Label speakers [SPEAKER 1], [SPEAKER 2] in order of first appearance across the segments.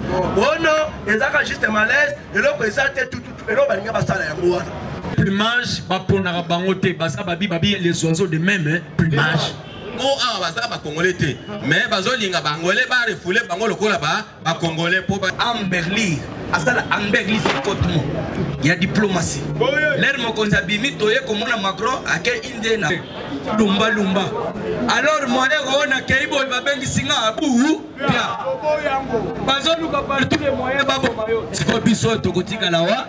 [SPEAKER 1] Oh non, ils ont juste malaise, et là, ils ont tout, et là, ils ont ça là.
[SPEAKER 2] Plumage, baponara bangote, basa babi les oiseaux de même, plumage.
[SPEAKER 3] Oh ah, basa ba congolais te. Mais bazo linga bangolais ba refoulé bango lokola ba congolais pour ba
[SPEAKER 2] Amberly, asala Amberly c'est kotumo. Il y a diplomatie. L'air mon konzabimi toye comme la Macron à quel indéna. Lumba. Alors moi on a kaibo va bengi singa abu. Bazo luka par tous les moyens babo mayo. C'est pas biso tokotika lawa.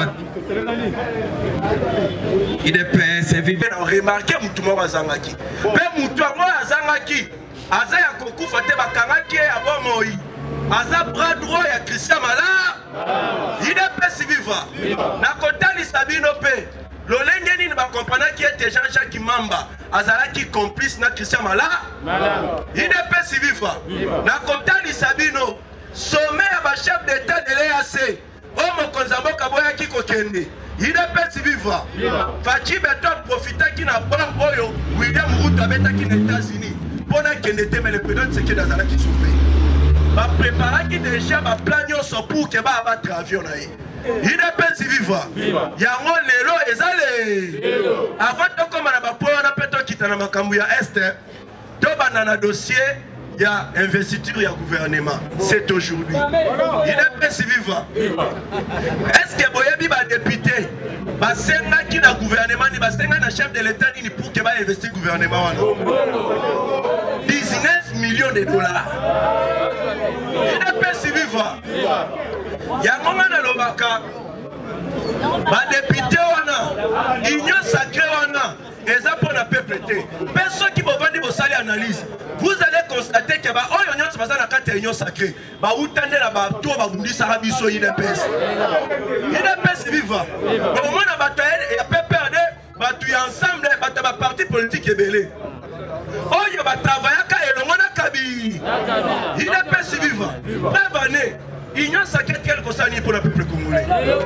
[SPEAKER 2] Il est père, c'est vivre.
[SPEAKER 1] Remarquez Moutouma Wazangaki. Mais Moutouma Wazangaki, Aza ya Kokufa te bakangaki abo moi. Aza bras droit ya Christian Mala. Il est père si vivant. Na kotali Sabino pe. Lolenge nini ba comprendre qui était Jean-Jacques Mamba. Azalaki complice na Christian Mala. Il est père si vivant. Na kotali Sabino. Sommet à ba chef d'état de l'EAC. Oh mon konzambo kaboya ki kokende. Il est petit vivant. Fachi Beto profita qui n'a pas boyo. William Ruto abeta qui aux États-Unis. Pendant qu'il était mais le président c'est que dans la qui souffre. Va préparer qui déjà va planifier son pour que va abattre avion là. Il est petit vivant. Yango lelo ezale. Avant de comme na ba po na peto kita na makambu ya est. To banana dossier. Il y a investiture, il y a gouvernement. C'est aujourd'hui. Il est petit vivant. Est-ce que Boyebi va député? Basenga qui na gouvernement ni basenga na chef de l'État ni pour que va investir gouvernement. 19 millions de dollars. Il est petit vivant. Il y a un moment dans le Baka. Ba député wana, union sacrée wana. Et ça pour la peuple. Personne qui va vendre vos salaires analyse. Vous allez constater que bah oh union c'est pas ça la carte union sacrée. Bah où tendez là bas tout va vous dire ça rabiso il est pèse. Il est pèse vivant. Au moment la bataille et après perdre bah tu ensemble bah ta parti politique est belé. Oh il va travailler quand et le monde a kabi. Il est pèse vivant. Prévenez. Union sacrée quel conseil pour le peuple congolais.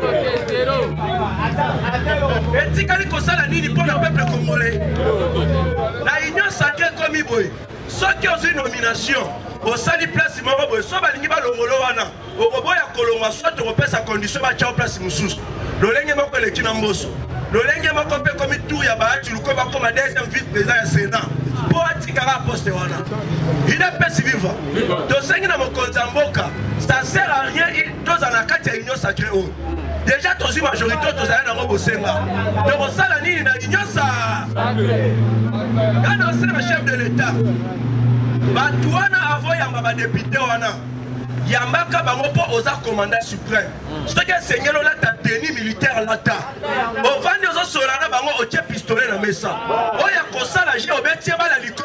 [SPEAKER 1] Et si quel conseil pour le peuple congolais. La union sacrée comme il boy. Ceux qui ont une nomination au sali place morobo, soit balingi ba longolo wana. Au robot ya kolonga soit tu repères sa condition ba tchao place mususu. Lolenge moko le kinamboso. Lolenge moko pe comme tout ya ba tu luko ba comme deuxième vice-président ya Sénat. Pour atikara poste wana. Il est pas si vivant. To sengi na mokonza mboka. Ça sert à rien tous en la carte ya union sacrée. Déjà tous une majorité tous allés dans le Senga. Donc ça la ni na union ça. Quand on est le chef de l'État. Batouana avant yamba député wana. Yambaka bango po oza commandant suprême. Ce que seigneur là ta tenue militaire là ta. Au vandi ozo solana bango o tie pistolet na mesa. Oya kosala je obetie ba la liko.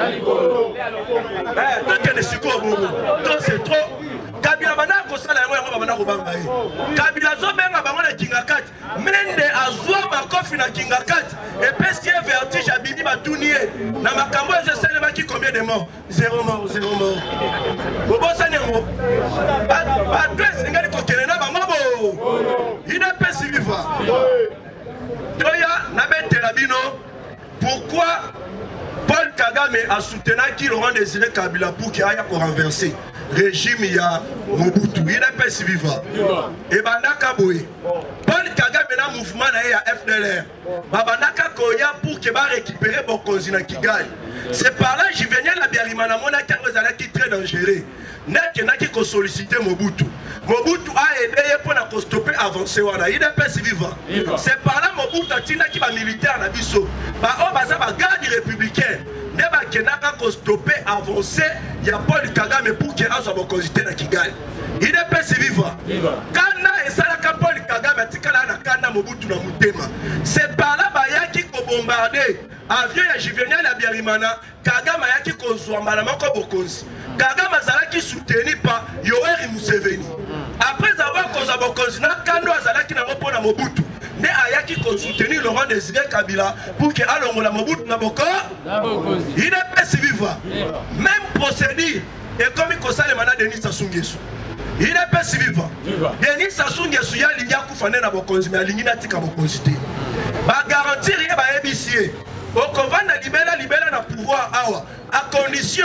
[SPEAKER 1] Toi ne siko bobo. Donc c'est trop. Kabila bana kosala yango bana ko banga yi. Kabila zo benga bango na kingakat. Mende azwa makofi na kingakat. Et pestie vertige abidi batunier. Na makambo je sais qui combien de morts? 0 mort, 0 mort. Bobo sanyango. Il n'est pas si vivant. Pourquoi Paul Kagame a soutenu qu'il Laurent Désiré Kabila pour qu'il aille renverser le régime Mobutu? Il n'est pas si vivant. Et Bandaka Boye. Paul Kagame a un mouvement à FDLR. Bandaka Koya pour qu'il va récupérer Bokonzi na Kigali. C'est par là que je venais à la Biarimana Monaka qui est très dangereux. N'a qui sollicité Mobutu. Mobutu a aidé pour la stopper avancer. Il n'est pas si vivant. C'est par là Mobutu a tiré qui va militaire à Bisso. Bah on va ça va garder républicain. Ne va pas stopper avancer. Il y a Paul Kagame pour qu'il soit Bokonzité na Kigali. Il n'est pas si vivant. Kana et ça la Paul Kagame a tiré la Kana Mobutu na Mutema. C'est par là bah qui bombardé. Avion ya Juvenal à Biarimana, Kagame a qui conçoit Malamako Bokonzi. Kagame a qui soutenu par Yoweri Museveni. Après avoir causé Bokonzi, Kando a qui n'a pas na Mobutu. Ne a qui soutenu Laurent Désiré Kabila pour que allons la Mobutu na Boko. Il n'est pas si vivant. Même procédure, et comme il conseille le mandat de Denis Sassou Nguesso. Il n'est pas si vivant. Denis Sassou Nguesso y a l'Inia Koufane na Bokonzi, mais l'Inia Tika Bokonzi. Va garantir y a ABC. Au convent de libérer na pouvoir à condition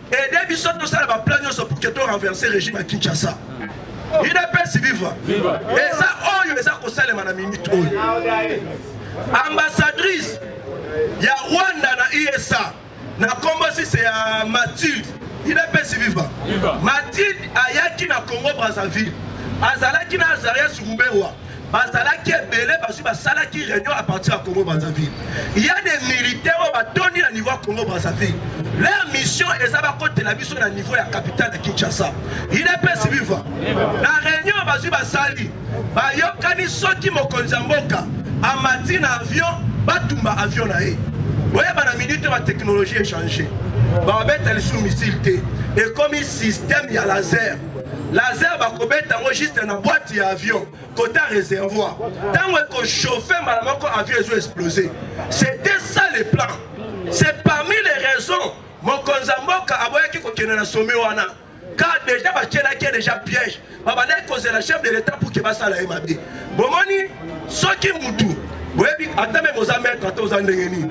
[SPEAKER 1] aider biso tosala baplan nyonso pour que to renverser régime à Kinshasa. UDPS viva. Et ça oyo eza kosalema na minute oyo. Ambassadrice ya Rwanda na ISA na Congo si c'est Mathilde. UDPS viva. Mathilde ayaki na Congo Brazzaville. Azalaki na Azaria Surumbewa. Bazalaki ebele basu basalaki réunion à partir de Congo Brazzaville. Il y a des militaires au batoni à niveau Congo Brazzaville. Leur mission est à côté de la mission à niveau de la capitale de Kinshasa. Il est pas si vivant. La réunion basu basali. Bayokani soki mokonza mboka. Amati na avion, batumba avion na e. Voyez la minute la technologie est changée. Babet elle sous missile T. Et comme un système il y a laser. Laser va commettre juste une boîte d'avion, côté réservoir. Tant que chauffer, malheureusement, l'avion a explosé. C'était ça le plan. C'est parmi les raisons. Mon Konzamboka a voyé qu'il y a un sommet. Car déjà, il y a déjà piège. C'est la chef de l'État pour qu'il fasse la MAB. Bon, ce qui est moutou. Oui, attends, mais vous avez 14 ans de génie.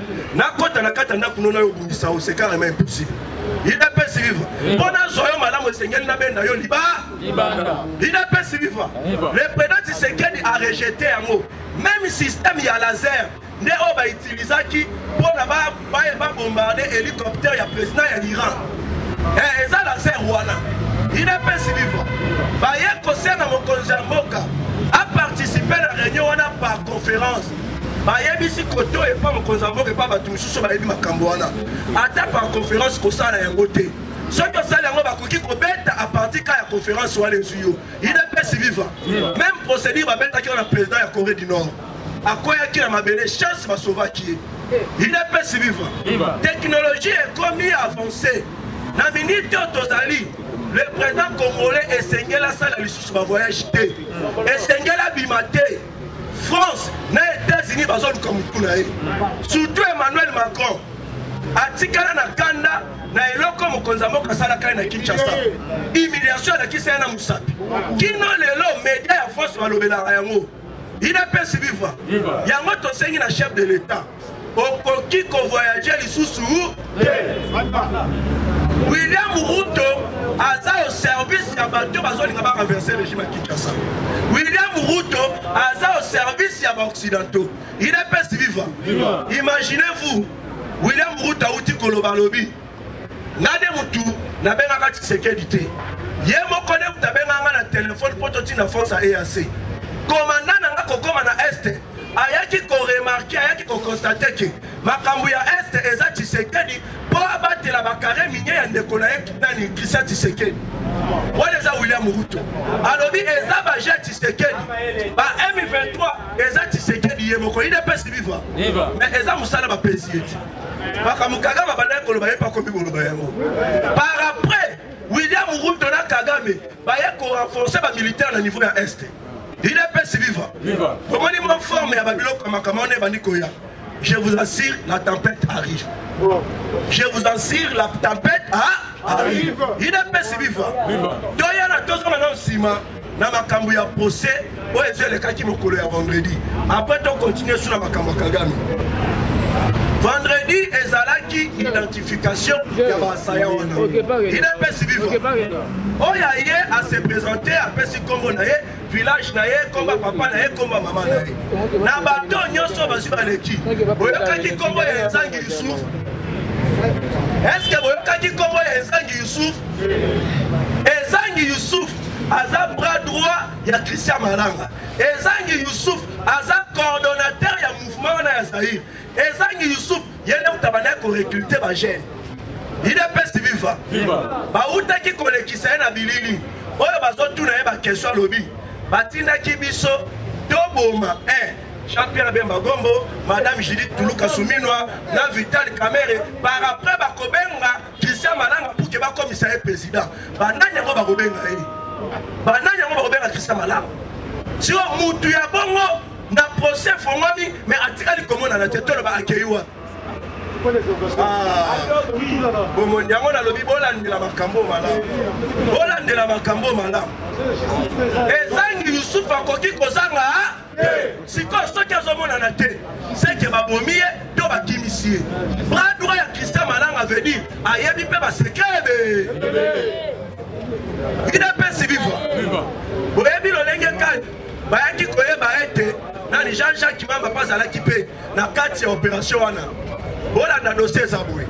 [SPEAKER 1] C'est carrément impossible. Il n'est pas si vivant. Pendant que madame Seigneur n'a pas eu liba. Il n'est pas si vivant. Le président Tshisekedi a rejeté un mot. Même système il y a laser. Ne va utiliser qui pour bombarder hélicoptère il y a président il y a l'Iran. Et ça laser Rwanda. Il n'est pas si vivant. Baye concerne mon Konzamboka a participé à la réunion par conférence. Bayebisi koto et pas mon Konzamboka et pas Batumusu bayebi makambo wana. Ata par conférence ko sala yango te. Ceux qui sala yango bakoki ko beta à partir ka ya conférence wala nzuyo. Il est pas si vivant. Même procédure ba beta ki na président ya Corée du Nord. Akoya ki na mabele chance ba sauva ki. Il est pas si vivant. Technologie est comme avancée. Na minute tozali le président congolais essayé la salle à l'issue de voyage T. Essayé la bimate. France, les États-Unis, surtout Emmanuel Macron, Atikala na Kanda, na eloko mokonzamo kasala kai na Kinshasa. Humiliation na kisena musapi. Kino lelo média ya France balobela yango. Il est pas si vivant. Yango to sengi na chef de l'État. Okoki ko voyager lisusu. William Ruto a au service ya bato bazolinga ba renverser le régime à Kinshasa. William Ruto a au service ya ba occidentaux. Il est pas si vivant. Imaginez-vous William Ruto a uti koloba lobi. Nade mutu na benga ka Tshisekedi te. Ye moko ne mutabenga na téléphone prototi na force à EAC. Commandant na kokoma na Est ayaki ko remarquer ayaki ko constater que makambu ya Est eza Tshisekedi po abatela bakare minier ya ndeko na ye nani Christian Tshisekedi. Wala eza William Ruto alobi eza ba jet Tshisekedi ba M23 eza Tshisekedi ye moko ide pesi viva mais eza musala ba president makambu Kagame banda ko loba ye pa komi ko loba yango par après William Ruto na Kagame ba ye ko renforcer ba militaire na niveau ya Est. Il est pas si vivant. Comment il m'a formé à Babylone comme un banikoya. Je vous assure, la tempête arrive. Je vous assure, la tempête arrive. Il est pas si vivant. Donc il y a deux ans maintenant, Sima, dans ma cambouya procès, où est le cas qui me colle à vendredi. Après, on continue sur la Makamba Kagame. Vendredi, ezalaki identification ya basaya wana. Il est pas si vivant. Oya ye a se présenter à Pesi Kombo na ye, village na ye, komba papa na ye, komba maman na ye. Na bato nyonso basu baleki. Boyokaki Kombo ya Nzangi Youssouf. Est-ce que boyokaki Kombo ya Nzangi Youssouf? Nzangi Youssouf aza bras droit ya Christian Malanga. Nzangi Youssouf aza coordonnateur ya mouvement na ya Zaïre. Nzangi Youssouf yene utabana ko recruter ba jeune. Il est pas si vivant. Ba utaki ko lekisa na bilili. Oyo bazotu na ye ba question lobby. Batina kibiso toboma Jean-Pierre Bemba Gombo, Madame Judith Toulouka Souminwa, na Vital Kamere, par après bakobenga Christian Malanga pour que ba commissaire président. Bananya ngo bakobenga ye. Bananya ngo bakobenga Christian Malanga. Si on mutu ya bongo na procès fongami mais atikali komona na tetolo ba akeiwa. Bon, il y a un lobby de la Macambo Malam. Bolan de la Macambo Malam. Et Zangi Youssouf a coquille Kozanga. sikoyo soki azomonana te seke babomi ye to bakimisi ye. Bras droit ya Christian Malanga veut dire ayebi mpe basekret idepesi vivre boyebi lolenge kani bayaki koyeba ete nani Jean-Jacques Mamba mpe azalaki mpe na kati ya opération wana bolanda dossier eza boye.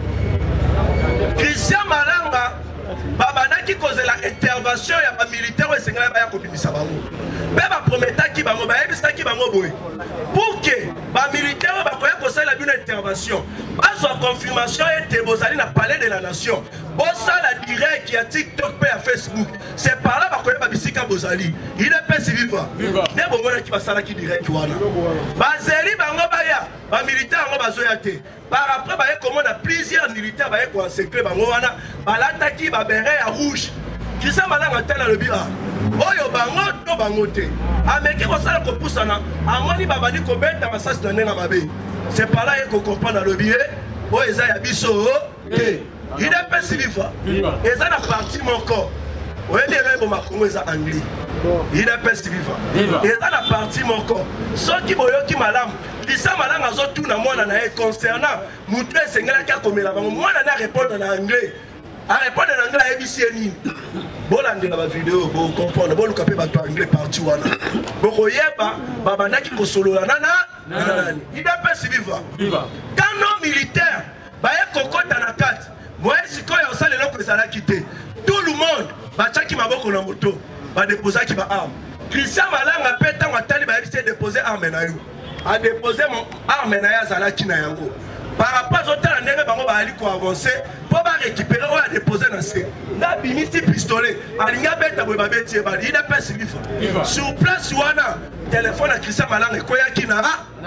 [SPEAKER 1] Christian Malanga babandaki kozela intervention ya bamilitaire oyo esengeli baya kobimisa bango mpe baprometaki bango bayebisaki bango boye pour ke bamilitaire oyo bakoya kosalela bino intervention bazwa confirmation ete bozali na palais de la nation bosala direct ya TikTok mpe ya Facebook. C'est par là bakoyeba bisika bozali idepesi vivre nde bomonaki basalaki direct wana bazeli bango baya bamilitaire yango bazoya te. Par après baye komona plusieurs militaires baye koencercler bango wana balataki baberet ya rouge. Christian Malanga tala lobi oyo bango to bango te ameki kosala kopusana amoni babandi kobeta masasi na ndenge mabe. C'est par là ko comprendre lobi oyo eza ya biso te idepesi vivre eza na parti moko oyebi ebe makongo eza anglais idepesi vivre eza na parti moko soki boyoki malamu Christian Malanga azotuna mwana na ye concernant mutu esengelaki akomela bango mwana na répondre na anglais arépondre na anglais ayebisi ye nini bolandela bavideo bocomprendre boluka mpe bato anglais parti wana bokoyeba babandaki kosolola nani idepesi vivre kano militaire baye kokota na kati moye sikoyo osala eloko ezalaki te tout le monde batiaki maboko na moto badeposaki baarme. Christian Malanga mpe ntango atali bayebisi edepose arme na yo adepose arme na ye azalaki na yango par rapport azotala ndenge bango baali koavance mpo barécupere oyo adepose na se ndabimisi pistolet alingi abeta boye babeti ye bali idepesi vivre sur place wana telefone ya Christian Malanga ekoyaki na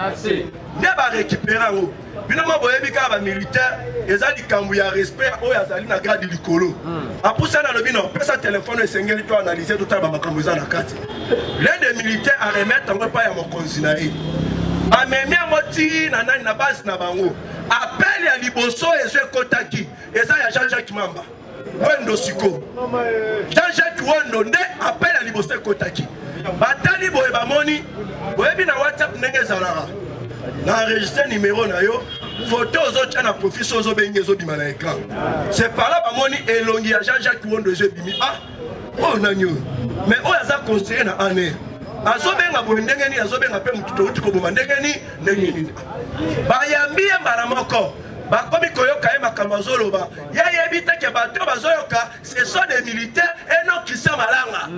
[SPEAKER 1] nde barécupere yango. Bino mo boyebi kaka bamilitaire eza likambo ya respect oyo azali na grade likolo apusana lobi na opesa telefone esengeli to analyse totala bamakambo eza na kati l'un des militaires aremettre yango epai ya mokonzi na ye amemi yango ti na nani na base na bango appel ya liboso ezo ekotaki eza ya Jean-Jacques Mamba Wendo siko Jean-Jacques Wendo nde appel ya liboso ekotaki batali boye bamoni boyebi na WhatsApp ndenge ezalaka na enregistré numéro na yo photo ozotia na profil so ozobengi ezobima na écran. C'est par là bamoni elongi ya Jean-Jacques Wondo ezobimi oh nani oyo mais oyo aza conseiller na ane azobenga boye ndenge nini azobenga mpe motu touti koboma ndenge nini bayambi ye mbala moko bakomi koyoka ye makambo azoloba ye yebi teke bato bazoyoka ce sont des militaires et non Christian Malanga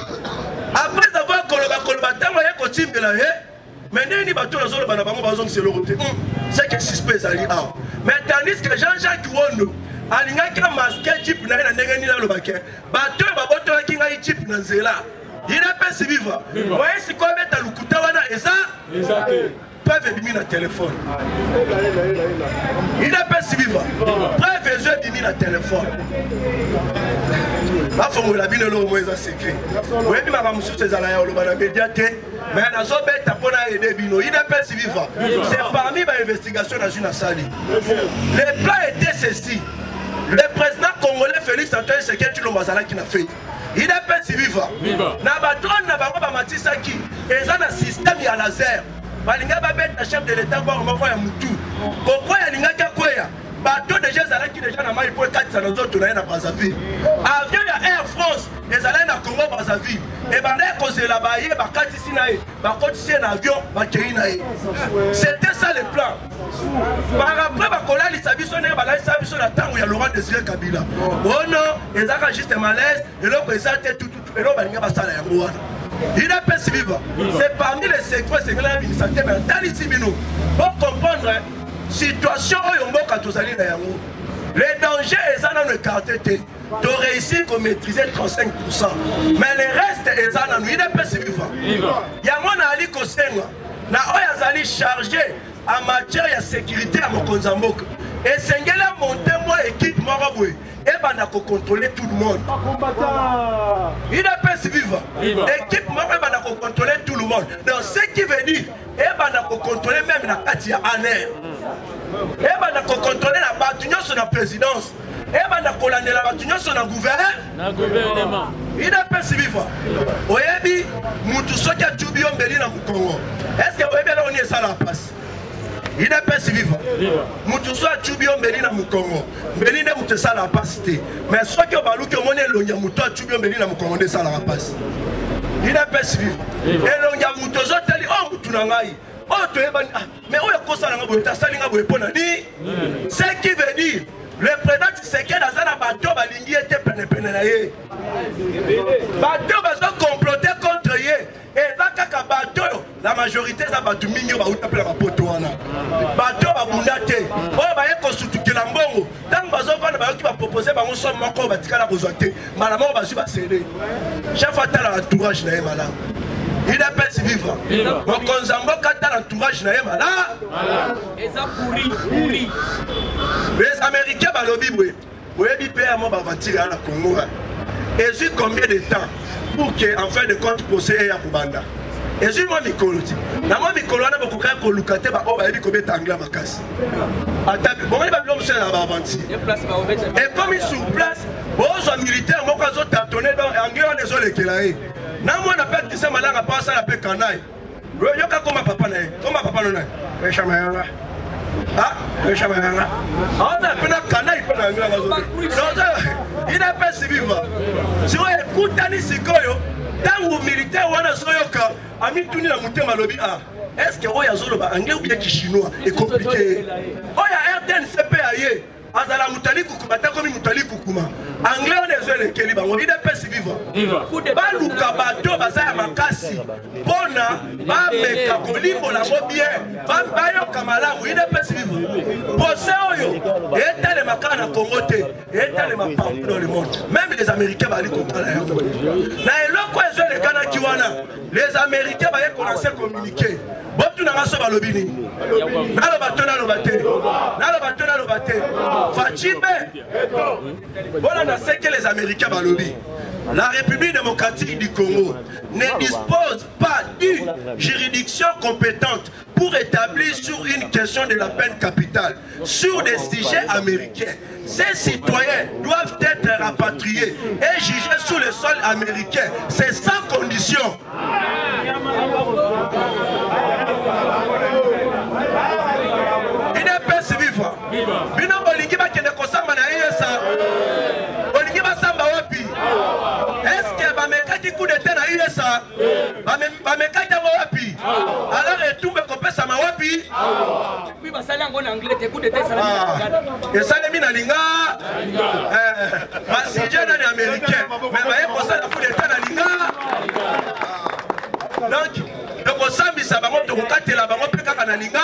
[SPEAKER 1] après avoir koloba ntango ye kotimbela ye mais nini bato nazoloba na bango bazongisa eloko te c'est que suspect ezali awa mais tandis que Jean-Jacques Wondo alingaki amaske chip na ye na ndenge nini alobake bato oyo babotolaki ngai chip na nzela idepesi vivre oye sikoyo beta lukuta wana eza preuve ebimi na telefone idepesi vivre preuve ezo ebimi na telefone bafongola bino eloko mo eza secret oyebi makambo mosusu ezala ya oloba na media te mais nazobeta mpona ede bino idepesi vivre c'est parmi bainvestigation nazwi na sali le plan était ceci le président congolais Félix Antoine Tshisekedi Tshilombo azalaki na fete idepesi vivre na badrone na bango bamatisaki eza na système ya laser balinga babeta chef de l'état kwa moko ya mutu kokoya alingaki akwea bato deja ezalaki deja na mai po ekatisa na nzoto na ye na Brazzaville avion ya Air France ezalaki na Congo Brazzaville ebanda ekozela baye bakatisi na ye bakotisi ye na avion bakei na ye c'était ça le plan par après bakolalisa biso ndenge balalisa biso na ntango ya Laurent Désiré Kabila ono ezaka juste malaise eloko eza te tututu eloko balinga basala yango wana idepesi vivre c'est parmi les secrets secrets administratifs mais talisi bino pour comprendre situation oyo mboka tozali na yango le danger eza nano écarté te to réussir ko maîtriser 35% mais le reste eza nano idepesi vivre yango na ali kosenga na oyo azali chargé en matière ya sécurité ya mokonzi ya mboka esengeli amonte mwa équipe moko boye ebanda kocontrôler tout le monde idepesi vivre équipe moko ebanda kocontrôler tout le monde donc ce qui veut dire ebanda kocontrôler même na kati ya aner ebanda kocontrôler na bato nyonso na présidence ebanda kolandela bato nyonso na gouvernement idepesi vivre oyebi mutu soki atubi yo mbeli na mokongo idps vivre mutu so achubi ombeli na mukongo mbeli nde mutu esala pasi te mais soki obaluki omoni elongi ya mutu achubi ombeli na mukongo nde esalaka pasi idps vivre elongi ya mutu ozoteli o mutu na ngai oyo toyebani mais oyo ekosala nga boye tasali nga boye mpo na ni ce qui veut dire le président Tshisekedi aza na bato balingi ete penepene na ye bato bazocomplote contre ye eza kaka bato oyo la majorité eza bato mingi oyo bauta mpe na bapoto wana bato babunda te oyo baye kosutukela mbongo ntango bazovanda bayoki bapropose bango somme moko oyo batikala kozwa te mbala moko bazwi basede chef atala entourage na ye malamu idps vivre mokonzi ya mboka atala entourage na ye malamu
[SPEAKER 2] eza pourri
[SPEAKER 1] les américains balobi boye oyebi mpe yamo bavatire na Congo ezwi combien de temps pour que en fin de compte procès eya kobanda ezwi mwa mikolo ti na mwa mikolo wana bokokaki koluka te baoyo bayebi kobeta anglais makasi ata bomoni babilo mosala na baavanti ekomi sur place bozwa militaire moko azotatone donc anglais wana ezolekela ye na mwana mpe tise malanga mpo asala mpe kanai yoka koma papa na ye koma papa no na ye eshamayanga eshamayanga aoza mpe na kanai mpe na anglais azote idps vivre siko ekutani sikoyo ntango militaire wana azoyoka amituni na motema alobi est-ce que oyo azoloba anglais ou bien kishinois ecomplike oyo RTNC mpe aye azala mutali kukuma atakomi mutali kukuma anglais wana ezoelekeli bango idps vivre baluka bato baza ya makasi mpona bameka kolimbola ngo bien bayoka malamu idps vivre pose oyo etalema kaka na Congo te etalema partout dans le monde même les américains bali kotala yango na eloko ezoelekanaki wana les américains baye kolanse communiqué botunanga so balobi nini naloba to naloba te Fachibe voilà dans ce que les Américains balobi la République démocratique du Congo ne dispose pas d'une juridiction compétente pour établir sur une question de la peine capitale sur des sujets américains. Ces citoyens doivent être rapatriés et jugés sur le sol américain. C'est sans condition. IDPS vivre. Bino bolingi bakende kosamba na ISA. Bolingi basamba wapi? Est-ce que bamekaki coup d'état na ISA? Bamekaki yango wapi? Alors etumbe kopesa ma wapi?
[SPEAKER 2] Oui, basali yango na anglais te coup d'état
[SPEAKER 1] esalemi na linga basije nani américain mais baye kosala coup d'état na linga donc tokosambisa bango tokokatela bango mpe kaka na linga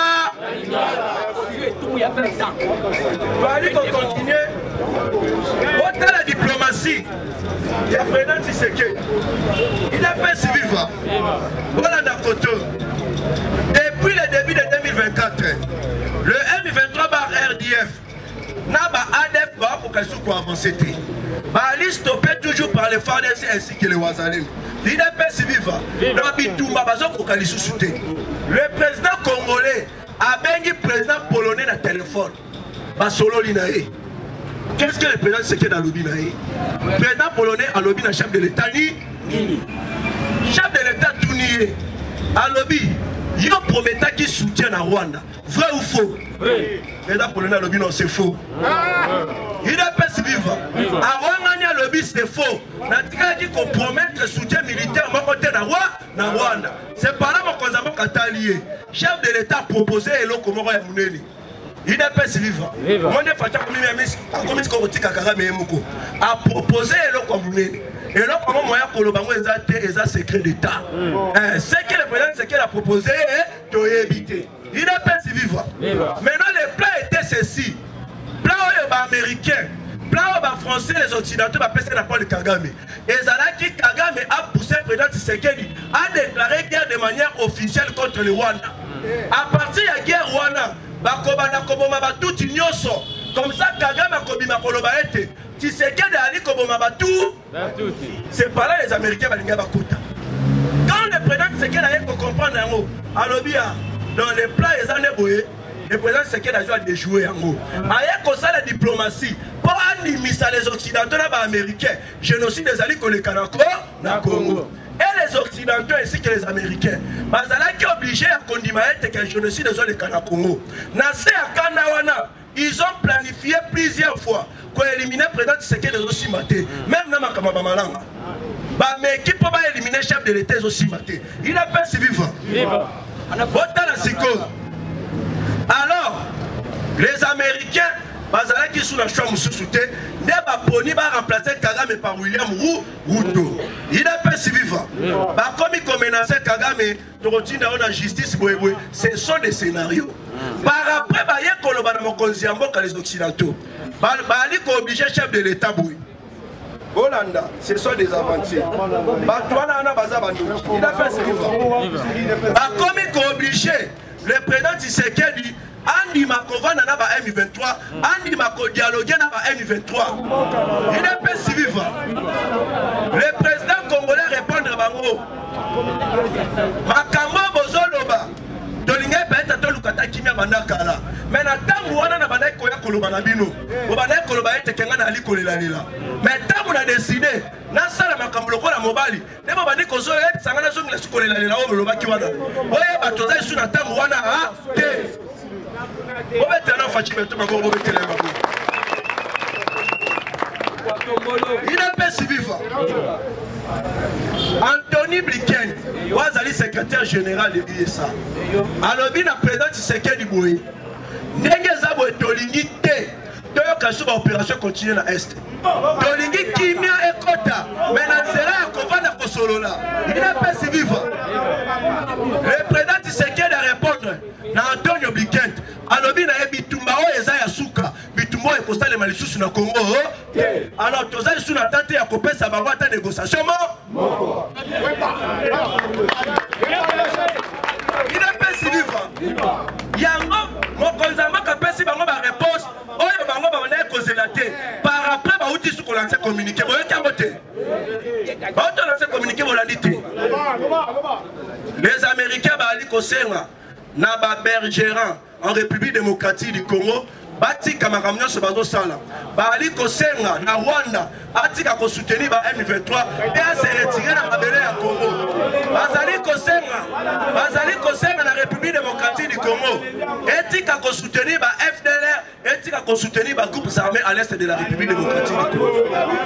[SPEAKER 1] bali kocontinue otala diplomatie ya président Tshisekedi IDPS vivre olanda koto depuis le début de 2024 le M23 bar RDF n'a pas ADF ba pour qu'elle soit avancée bali stoppé toujours par les FARDC ainsi que les Wazalem l'IDPS vivre dans bitumba bazo kokali sous-souté le président congolais a bengi président polonais na téléphone ba solo linae. Qu'est-ce que le président Tshisekedi a lobby nae? Président polonais a lobby na chef de l'état ni chef de l'état tout nié a lobby yo prometta qui soutient à Rwanda. Vrai ou faux? Vrai. Président polonais a lobby non c'est faux. IDPS vivre a Rwanda lobby c'est faux. Natika dit qu'on promettre le soutien militaire mon côté na Rwanda. C'est par là mon konzamo katalié. Chef de l'état proposé et l'eau comme ya muneli. IDPS vivre. Mon facha comme kotika kaka memuko. A proposé et l'eau comme muneli. Et là, comment moi, Kolobango est un secret d'État. Ce que le président Tshisekedi a proposé, tu as évité. Il n'a pas si vivre. Maintenant, les plans étaient ceci. Plan américain, plan français, les occidentaux, passer la parole de Kagame. Et Zalaki Kagame a poussé le président Tshisekedi à déclarer guerre de manière officielle contre le Rwanda. À partir de la guerre Rwanda, Bakobana Koboma tout ignoso. Comme ça, Kagame a Kobima Kolobaete. Tshisekedi Ali Koboma Batou. C'est par là les Américains Balinga Bakota. Quand le président Tshisekedi a eu comprendre en haut, à l'obia, dans les plans les années boyées, le président Tshisekedi a joué à déjouer en haut. Aïe comme ça la diplomatie, pour animer les Occidentaux là-bas américains, génocide des alliés qu'on les Kanako, na Congo. Et les Occidentaux occidentaux ainsi que les Américains. Bazalaki obligé à condimaer que le génocide des Olekana Congo. Nassé à Kanawana, ils ont planifié plusieurs fois pour éliminer le président Tshisekedi aussi maté. Même dans Makama Malanga. Mais qui peut pas éliminer le chef de l'État aussi maté? Il a pas si vivant. Alors, les Américains, bazalaki sous la choix Moussouté, ne va pas remplacer Kagame par William Ruto. Il a pas si vivant. Comme il menaçait Kagame, dans la justice, ce sont des scénarios. Par après, il y a les Occidentaux. Il faut obliger le chef de l'État. Hollanda, ce sont des aventures. Il a fait ce qu'il faut. Comme il faut obliger le président Tshisekedi, Andi Makova n'a pas M23, Andi Mako dialoguer n'a pas M23. Il est pas si vivant. Le président congolais répondre à Bango. Makambo Bozoloba. Tolinga peut-être à Lukata Kimia Bandakala. Mais na tangu wana na bandai koya koloba na bino. Bo bandai koloba ete kenga na ali kolela lela. Mais tangu na décidé na sala makambo lokola mobali. Ne bo bandai kozo ete sangana zo ngila kolela lela o loba ki wana. Oye bato za isu na tangu wana ha te. Bo bete na fachi beto mako bo bete la mako. Il est pas si vivant. Anthony Blinken, Wazali secrétaire général de l'ISA. Alors, il a président Tshisekedi Boui. N'engezabo Tolingi T. Toyoka opération continue dans l'Est. Tolingi Kimia et Kota. Mais Nanzera Kovana Kosolola. Il est pas si vivant. Le président Tshisekedi a répondre. Antonio Blinken. Alors, il a Bitumbao et Zaya Souka. Bitumbo et Costa de Malisusu na Congo. Alors, tu as une attente à couper sa baguette de négociation. Il est pas si vivant. Yango, mon conzama kapesi bango ba réponse. Oyo bango ba na kozelaté. Par après ba outil sous lancer communiquer. Boyo kambote. Ba outil lancer communiquer bolandité. Les Américains ba ali kosenga na ba bergeran en République démocratique du Congo. Batika makamnyo se bazo sala. Bali kosenga na Rwanda atika ko soutenir ba M23 et à se retirer na mabele ya Congo. Bazali kosenga na République démocratique du Congo. Etika ko soutenir ba FDLR, etika ko soutenir ba groupes armés à l'est de la République démocratique du Congo.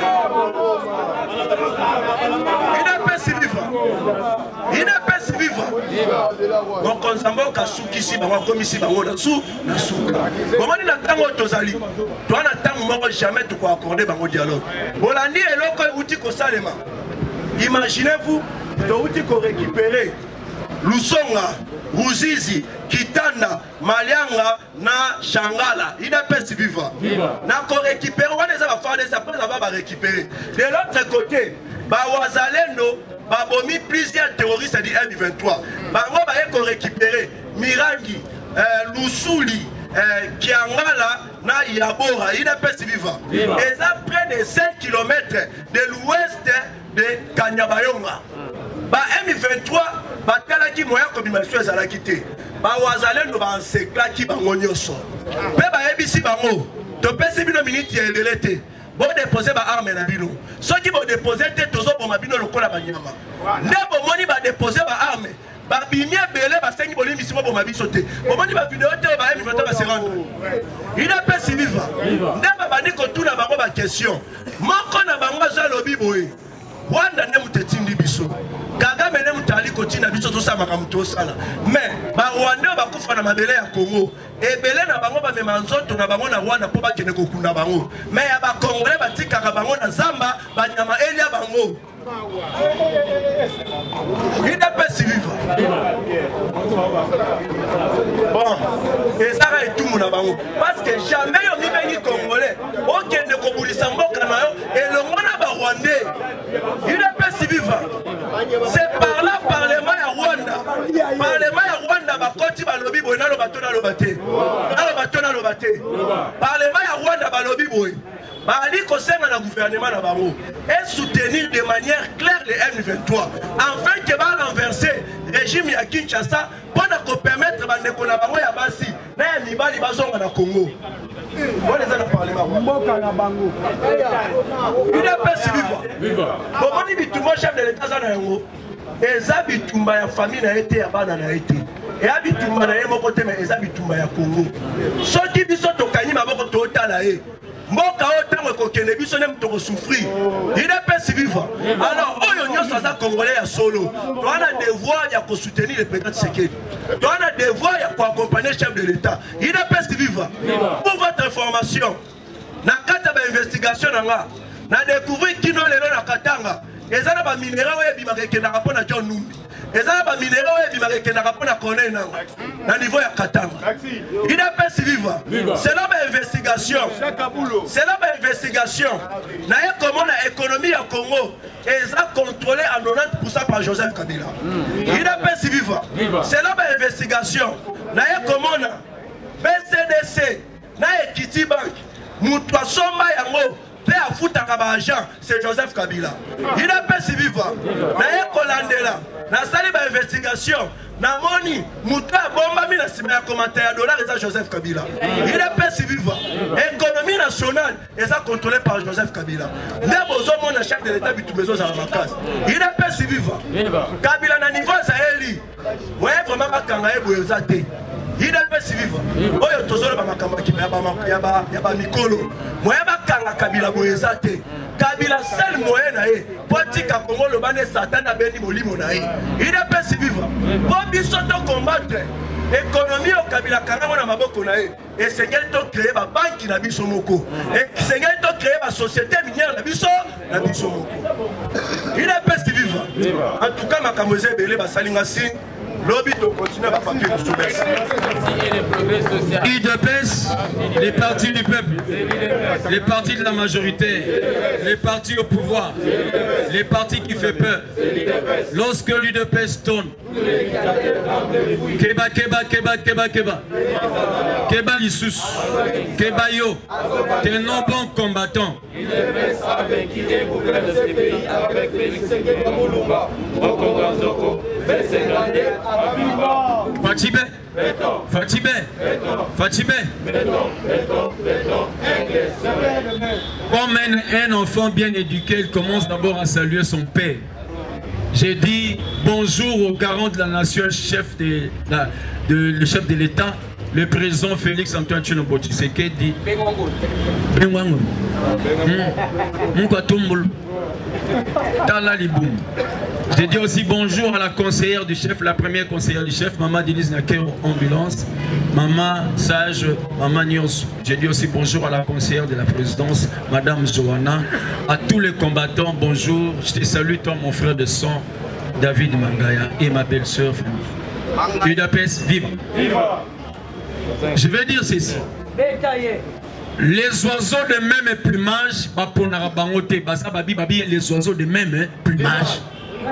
[SPEAKER 1] Il n'est pas si vivant. Il n'est pas si vivant. Donc on s'en va kasuki si ba comme ici ba na sou na souka. Comment tango tozali toana tango moko jamais to accorder bango dialogue bolandi eloko uti ko salema. Imaginez-vous to uti ko récupérer Lusonga, Ruzizi, Kitana, Malianga na Shangala. Il n'est pas si vivant. Na ko récupérer on les a faire des après ça va récupérer. De l'autre côté, ba Wazalendo ba bomi plusieurs terroristes du M23. Bango ba ko récupérer Mirangi, Lusuli, Kiangala na Yabora, il n'est pas si vivant. Et ça près de 5 km de l'ouest de Kanyabayonga. Ba M23, ba talaki moya kombination za la quitté. Ba wazale no ba ensekla ki bango nyoso. Pe ba ebisi bango. To pesi bino minute ya elete. Bo déposer ba arme na bino. So ki bo déposer te tozo bo mabino lokola banyama. Ndebo moni ba déposer ba arme. Ba bimia belé ba sengi bolimi simo bo mabiso te. Bo moni ba vidéo te ba M23 ba se rendre. Il a pas si vivant. Ndeba bandi ko tuna bango ba question. Moko na bango za lobi boye. Wanda ne mutetindi biso. Kagame ne mutali kotina biso to sama kamuto sala. Mais ba Rwanda ba kufa na mabele ya Congo. Ebele na bango ba memanzoto na bango na Rwanda po ba kene kokunda bango. Mais ya ba Congolais ba tika ka bango na Zamba ba nyama elia bango. Il n'est pas si vivant. Bon, et ça va être tout mon abango. Parce que jamais on n'y vient Congolais. Aucun ne kobulisa mboka na yo et le monde ba Rwandais. Il n'est pas si vivant. C'est par là parlement ya Rwanda. Parlement ya Rwanda ba koti ba lobi boy na lo bato na lo baté. Na lo bato na lo baté. Parlement ya Rwanda ba lobi boy. Bali kosenga na gouvernement na bango et soutenir de manière claire les M23 afin que va renverser le régime ya Kinshasa pour nous permettre bandeko na bango ya basi na ya mibali bazonga na Congo. Voilà les parlement. Mboka na bango. Il est pas si vivant. Comment dit tout chef de l'État za na yango. eza bitumba ya famille na été ya bana na été eya bitumba na ye moko te mais eza bitumba ya Congo soki biso tokangi maboko totala ye mboka oyo ntango ekokende biso nde moto kosouffrir idepesi vivre alors oyo nyonso aza congolais ya solo toza na devoir ya kosoutenir le président Tshisekedi toza na devoir ya koaccompagner chef de l'état idepesi vivre pour votre information na kati ya bainvestigation na nga na découvrir kino lelo na Katanga eza na baminera oyo ebimaka ekendaka mpo na John Numbi eza na baminera oyo ebimaka ekendaka mpo na Corneille Nangaa na niveau ya Katanga idepesi vivre c'est là bainvestigation naye komona économie ya Congo eza contrôlée à 90% par Joseph Kabila idepesi vivre c'est là bainvestigation naye komona BCDC na Equity Bank mutu asomba yango pe afutaka baagent c'est Joseph Kabila idepesi vivre naye kolandela nasali bainvestigation namoni mutu abombami na nsima ya komata ya dollar eza Joseph Kabila idepesi vivre économie nationale eza contrôlée par Joseph Kabila nde bozomona chef de l'état bitumba ezozala makasi idepesi vivre Kabila na niveau ezayeli oye vraiment bakanga ye boye eza te idepesi vivre oyo tozoloba makambo ya bamikolo moye bakanga Kabila boye eza te Kabila seul moyen na ye po tika Congo loba nde Satan abendi molimo na ye idepesi vivre po biso tocombattre économie oyo Kabila kangango na maboko na ye esengeli tocreye babanki na biso moko esengeli tocreye basociété minière na biso moko idepesi vivre en tout cas makambo eza ebele basalinga signe lobby de continuer à papier de sous-baisse.
[SPEAKER 2] UDPS, les partis du peuple, les partis de la majorité, les partis au pouvoir, les partis qui font peur. Lorsque l'UDPS tourne, Keba, Keba, Keba, Keba, Keba, Keba Lissous, Keba Yo, t'es non bon combattant.
[SPEAKER 4] UDPS avec qui les gouverne de ce pays, avec Félix Sekeba Moulumba, Mokonga Zoko, Félix
[SPEAKER 2] Fatibé, Fatibé, Fatibé. Comme un enfant bien éduqué, il commence d'abord à saluer son père. J'ai dit bonjour au garant de la nation, le chef de l'État, le président Félix Antoine Tshilombo Tshisekedi. J'ai dit aussi bonjour à la conseillère du chef, la première conseillère du chef, Maman Denise Nakero, ambulance, Maman Sage, Maman Nyos. J'ai dit aussi bonjour à la conseillère de la présidence, Madame Johanna, à tous les combattants, bonjour. Je te salue toi mon frère de sang, David Mangaya et ma belle-sœur Fanny. UDPS, vive. Je vais dire ceci. Les oiseaux de même plumage, les oiseaux de même plumage.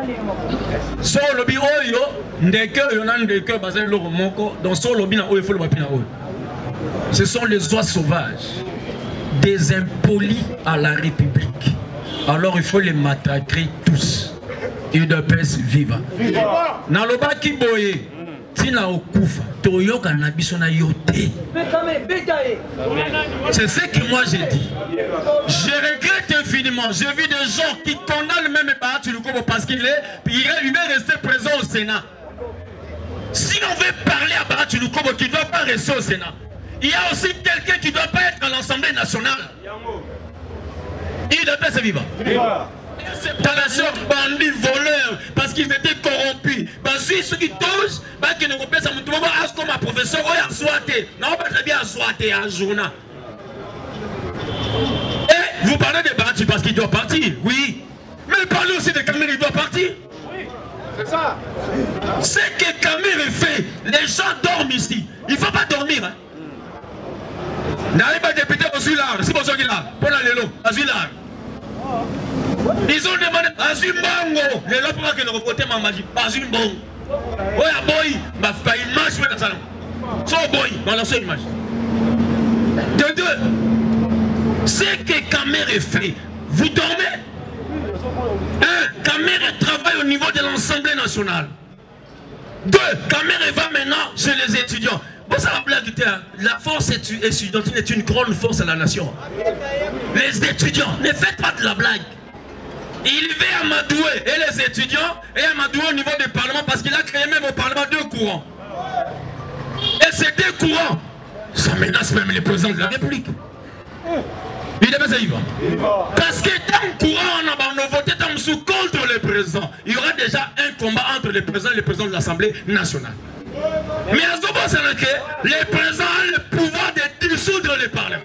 [SPEAKER 2] Ce sont les oies sauvages, des impolis à la République. Alors il faut les massacrer tous. UDPS viva. Naloba Kiboye. C'est ce que moi j'ai dit. Je regrette infiniment. J'ai vu des gens qui condamnent même Bahatou Lukobo parce qu'il est resté présent au Sénat. Si on veut parler à Bahatou Lukobo qui ne doit pas rester au Sénat, il y a aussi quelqu'un qui ne doit pas être à l'Assemblée nationale. Il doit pas se vivre. Installation bandits, voleurs, parce qu'ils étaient corrompus. Parce que ceux qui touchent, qui ne comprennent pas, comme un professeur, ou un soité. Non, pas très bien un soité, un journal. Et vous parlez de Bahatou parce qu'il doit partir, oui. Mais parlez aussi de Kamel, il doit partir. Oui, c'est ça. Ce que Kamel fait, les gens dorment ici. Il ne faut pas dormir. Hein. N'arrive pas député au Zulard, c'est pour ça qu'il a. Pour la Lélo, à Zulard. Ils ont demandé à Zumbango, les gens qui ne reportent pas ma magie, pas Zumbango. Oui, à Boy, ma faille image, je vais dans le salon. So Boy, dans la seule image. De deux, ce que Kamere fait, vous dormez. Kamere travaille au niveau de l'Assemblée nationale. Deux, Kamere va maintenant chez les étudiants. Bon, ça va blague, la force étudiantine est une grande force à la nation. Les étudiants, ne faites pas de la blague.
[SPEAKER 3] Il va amadouer et les étudiants et amadouer au niveau du Parlement parce qu'il a créé même au Parlement 2 courants. Et ces 2 courants, ça menace même les présidents de la République. Il est bien vivant. Parce que tant courant on a voté tant sous contre le président, il y aura déjà un combat entre les présidents et les présidents de l'Assemblée nationale. Mais à ce moment que les présidents ont le pouvoir de dissoudre le Parlement.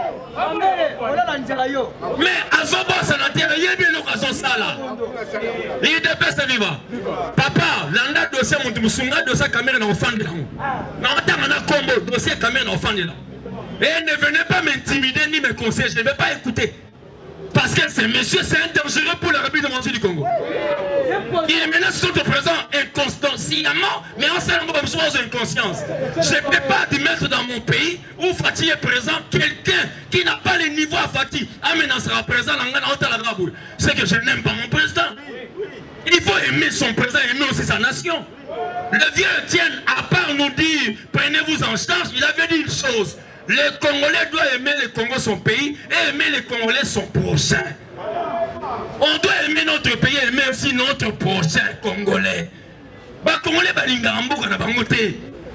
[SPEAKER 3] Mais à ce moment il y a bien l'occasion ça là. Il est bien vivant. Papa, l'anda dossier mon musunga dossier caméra na offendre là. Na otanga na combo dossier caméra na offendre là. Et ne venez pas m'intimider ni me conseiller, je ne vais pas écouter. Parce que ce monsieur, c'est un dangereux pour la République démocratique du Congo. Il menace notre président inconsciemment, mais en s'en besoin d'inconscience. Je ne peux pas admettre dans mon pays où Fatih est présent quelqu'un qui n'a pas le niveau à Fatih. Amena sera présent dans la Raboul. C'est que je n'aime pas mon président. Il faut aimer son président et aimer aussi sa nation. Le vieux Etienne, à part nous dire, prenez-vous en charge, il avait dit une chose. Les Congolais doivent aimer le Congo, son pays, et aimer les Congolais, son prochain. On doit aimer notre pays et aimer aussi notre prochain Congolais. Les Congolais, ils sont en train de se faire.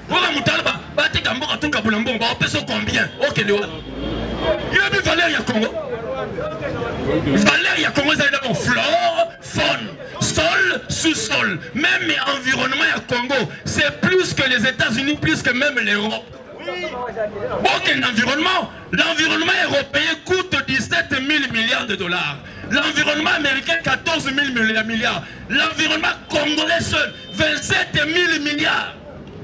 [SPEAKER 3] Combien? Ok, il y a valeur, il y a Congo. Valeur, il y a Congo, ça veut dire flore, faune, sol, sous-sol. Même environnement, il y a Congo. C'est plus que les États-Unis, plus que même l'Europe. Aucun environnement. L'environnement européen coûte 17 000 milliards de dollars. L'environnement américain, 14 000 milliards. L'environnement congolais seul, 27 000 milliards.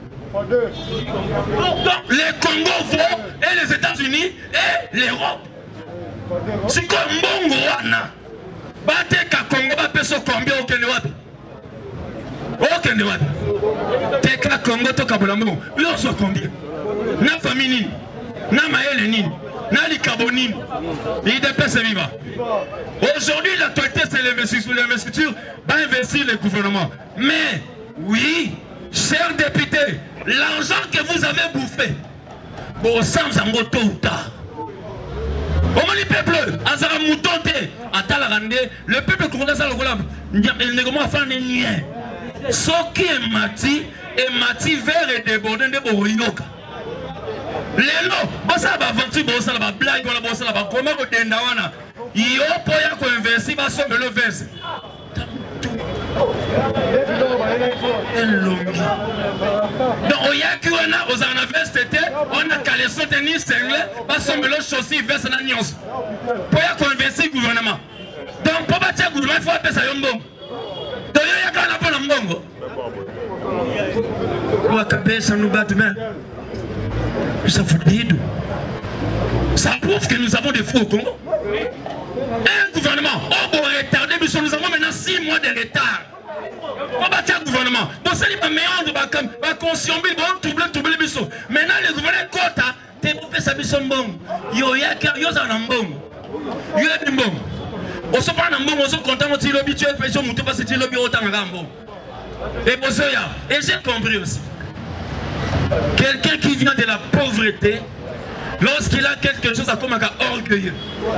[SPEAKER 3] Donc, les Congo vont, et les États-Unis, et l'Europe. C'est comme Mbongo wana. Bateka Congo, bapeso combien au Kenewapi? Au Kenewapi. Teka Congo, toka Bolambo. L'on soit combien? Na famille nini, na maëlle nini, na likabo nini, il dépasse vivant. Aujourd'hui, l'actualité, c'est l'investiture, va investir le gouvernement. Mais, oui, chers députés, l'argent que vous avez bouffé, bon, sans en tôt ou tard. Comment le peuple, Azara Moutonte, le peuple congolais, il ne commence pas à faire rien. Ce qui est mati vert et débordé de Boroyoka. Lelo, bosa ba aventure bosa la ba blague wala bosa la ba koma ko denda wana. Yo poya ko investir ba so melo verse. Donc on y a qui on a aux universités, on a calé son tennis anglais, ba so melo chaussée verse na nyons. Poya ko investir gouvernement. Donc pour bâtir gouvernement il faut appeler ça yombo. Donc yo ya kana pa na mbongo. Kwa kabisa nous battement. Ça prouve que nous avons des fous au Congo. Un gouvernement, on va retarder, nous avons maintenant 6 mois de retard. On va faire un gouvernement. Bon, ça, il va méandre, va conscience, troubler, biso. Maintenant, le gouvernement Kota, t'es pour faire ça, biso mbong. Yo, ya, yo, ça, mbong. Yo, ya, mbong. On se prend un mbong, on se contente, on se lobby, tu es fait, on se passe, tu es lobby, autant en mbong. Et pour ça, et j'ai compris aussi. Quelqu'un qui vient de la pauvreté, lorsqu'il a quelque chose à comme un orgueilleux.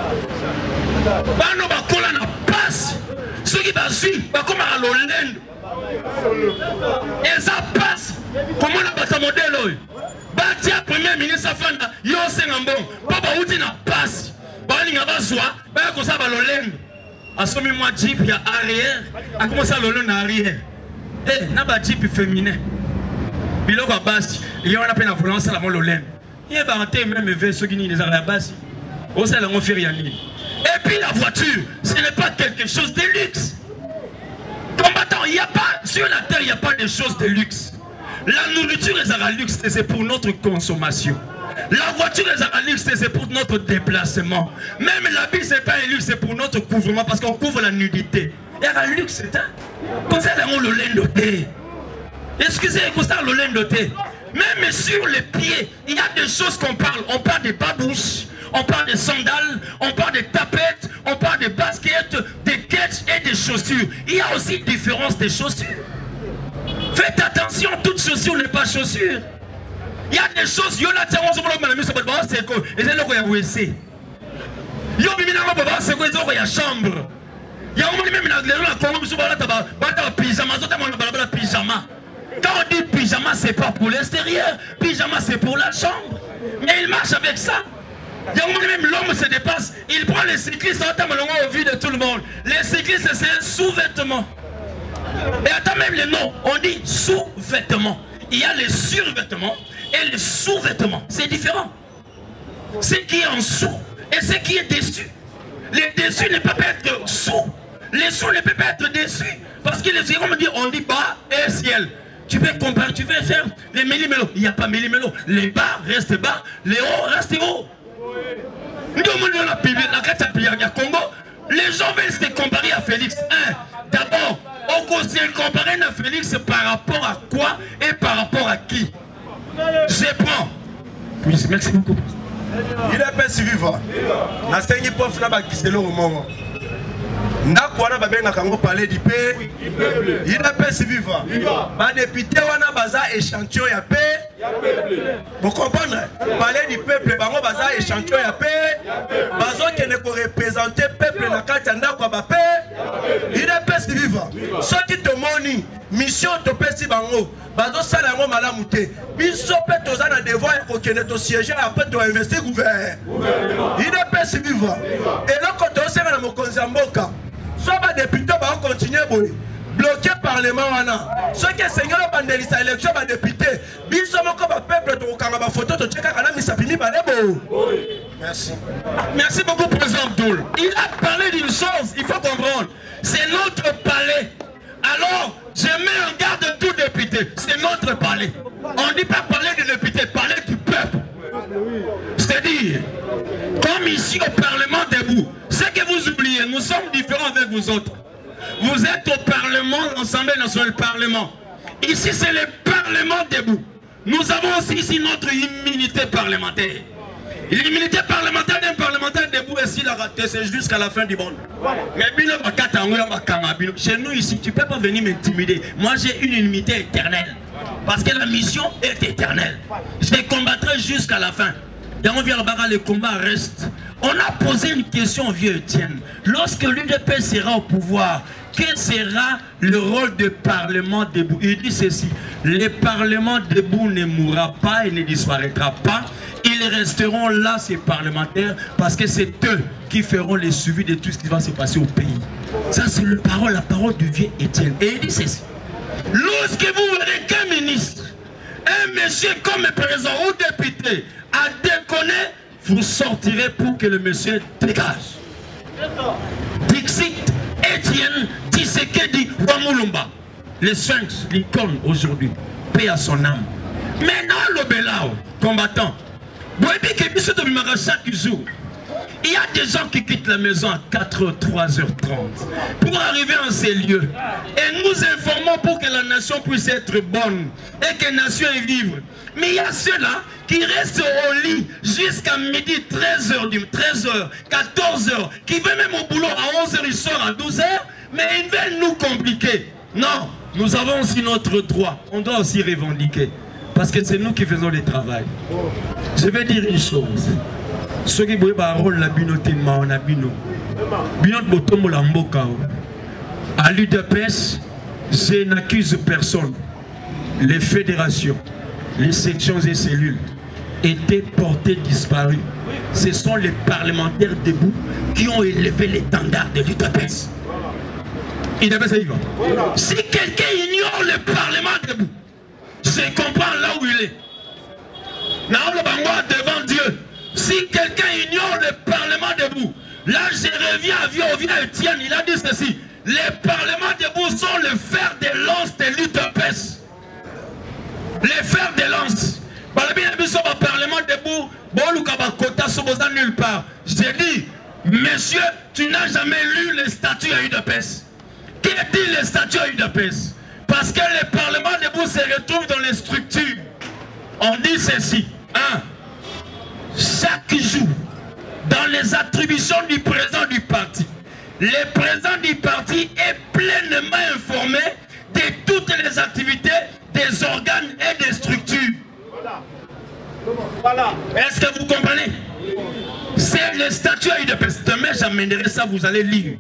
[SPEAKER 3] Bano bakola na passe. Ceux qui va suivre, comme un lolend. Et ça passe. Comment on a battu un modèle? Batia premier ministre Fanda, yo sengambon. Papa outi na passe. Bani ngaba soa, ba ko sa ba lolend. Asomi moi jeep ya arrière, a commencé à lolend na arrière. Eh, na ba jeep féminin. Biloko à base, il y a peine à violence à la mololène. Il y a même vers ceux qui n'y les à la base. Au sein de la et puis la voiture, ce n'est pas quelque chose de luxe. Combattant, il n'y a pas, sur la terre, il n'y a pas de choses de luxe. La nourriture est à la luxe, c'est pour notre consommation. La voiture est à la luxe, c'est pour notre déplacement. Même l'habit, ce n'est pas un luxe, c'est pour notre couvrement, parce qu'on couvre la nudité. Et à la luxe, c'est un. Comme ça, on le laine doté. Excusez-moi, ça, le laine doté. Même sur les pieds, il y a des choses qu'on parle. On parle des babouches, on parle des sandales, on parle des tapettes, on parle des baskets, des ketchs et des chaussures. Il y a aussi différence des chaussures. Faites attention, toute chaussure n'est pas chaussure. Il y a des choses, il y a des choses, il y a chambre. Il y a un moment même dans la Congo, pyjama. Quand on dit pyjama, c'est pas pour l'extérieur. Pyjama, c'est pour la chambre. Mais il marche avec ça. Il y a un moment même l'homme se dépasse. Il prend les cyclistes au vu de tout le monde. Les cyclistes, c'est un sous-vêtement. Et attends même les noms, on dit sous-vêtements. Il y a les survêtements et les sous-vêtements. C'est différent. Ce qui est en dessous et ce qui est dessus. Les dessus ne peuvent pas être sous. Les sous ne peuvent pas être dessus. Parce que les yeux, on dit bas et ciel. Tu peux comparer, tu peux faire les méli-mélos. Il n'y a pas méli-mélos. Les bas restent bas, les hauts restent hauts. Les gens veulent se comparer à Félix. D'abord, on conseille comparer à Félix par rapport à quoi et par rapport à qui. Je prends. Oui, merci beaucoup.
[SPEAKER 1] Il est pas si vivant. Na sengi pof na ba kiselo moment. Ndako wana babenga kango parler du peuple. Il est pas si vivant. Ba député wana baza échantillon ya paix. Vous comprenez? Parler du peuple bango baza échantillon ya paix. Bazo qui ne ko représenter peuple na kati ndako ba paix. Il est pas si vivant. Ce qui te moni mission to pesi bango. Bazo sala yango malamu te. Biso pe toza na devoir ya kokene to siéger après to investir gouvernement. Il est pas si vivant. Et là quand on sera na mokonzi ya mboka, soit ba député ba continuer boy. Bloqué parlement wana. Ceux qui seigneur bandelisa élection ba député, biso moko ba peuple to kanga ba photo to cheka kana misapimi ba lebo. Merci.
[SPEAKER 3] Merci beaucoup président Abdoul. Il a parlé d'une chose, il faut comprendre. C'est notre palais. Alors, je mets en garde tout député. C'est notre palais. On ne dit pas parler de député, parler du peuple. C'est-à-dire, comme ici au Parlement debout, ce que vous oubliez, nous sommes différents avec vous autres. Vous êtes au Parlement, l'Assemblée nationale, Parlement. Ici, c'est le Parlement debout. Nous avons aussi ici notre immunité parlementaire. L'immunité parlementaire d'un parlementaire debout ici, la raté, c'est jusqu'à la fin du monde. Mais chez nous ici, tu ne peux pas venir m'intimider. Moi, j'ai une immunité éternelle. Parce que la mission est éternelle. Je combattrai jusqu'à la fin. Et on vient là-bas, le combat reste. On a posé une question au vieux Étienne. Lorsque l'UDP sera au pouvoir, quel sera le rôle du Parlement debout? Il dit ceci: le Parlement debout ne mourra pas et ne disparaîtra pas. Ils resteront là, ces parlementaires, parce que c'est eux qui feront le suivi de tout ce qui va se passer au pays. Ça, c'est la parole du vieux Étienne. Et il dit ceci: lorsque vous verrez qu'un ministre, un monsieur comme président ou député a déconné, vous sortirez pour que le monsieur dégage. Dixit Étienne Tshisekedi Wamulumba, le sphinx, l'icône aujourd'hui, paix à son âme. Maintenant, le Belao, combattant, chaque jour, il y a des gens qui quittent la maison à 4h, 3h30 pour arriver en ces lieux. Et nous informons pour que la nation puisse être bonne et que la nation y vive. Mais il y a ceux-là qui restent au lit jusqu'à midi, 13h, 14h, qui vont même au boulot à 11h, ils sortent à 12h, mais ils veulent nous compliquer. Non, nous avons aussi notre droit. On doit aussi revendiquer. Parce que c'est nous qui faisons le travail. Je vais dire une chose. Ceux qui voient le rôle de la binote, à l'UDPS, je n'accuse personne. Les fédérations, les sections et cellules étaient portées disparues. Ce sont les parlementaires debout qui ont élevé l'étendard de l'UDPS. Si quelqu'un ignore le Parlement debout, je comprends là où il est. Devant Dieu. Si quelqu'un ignore le Parlement debout, là je reviens à vieux Étienne, il a dit ceci: les parlements debout sont le fer de lance de l'UDPS. Les fers de lance. Parlement debout, nulle part. J'ai dit, monsieur, tu n'as jamais lu les statuts à UDPS. Qui dit les statuts à UDPS? Parce que les parlements debout se retrouvent dans les structures. On dit ceci: 1. Chaque jour, dans les attributions du président du parti, le président du parti est pleinement informé de toutes les activités des organes et des structures. Voilà. Est-ce que vous comprenez? C'est le statut à UDPS. Demain, j'amènerai ça, vous allez lire.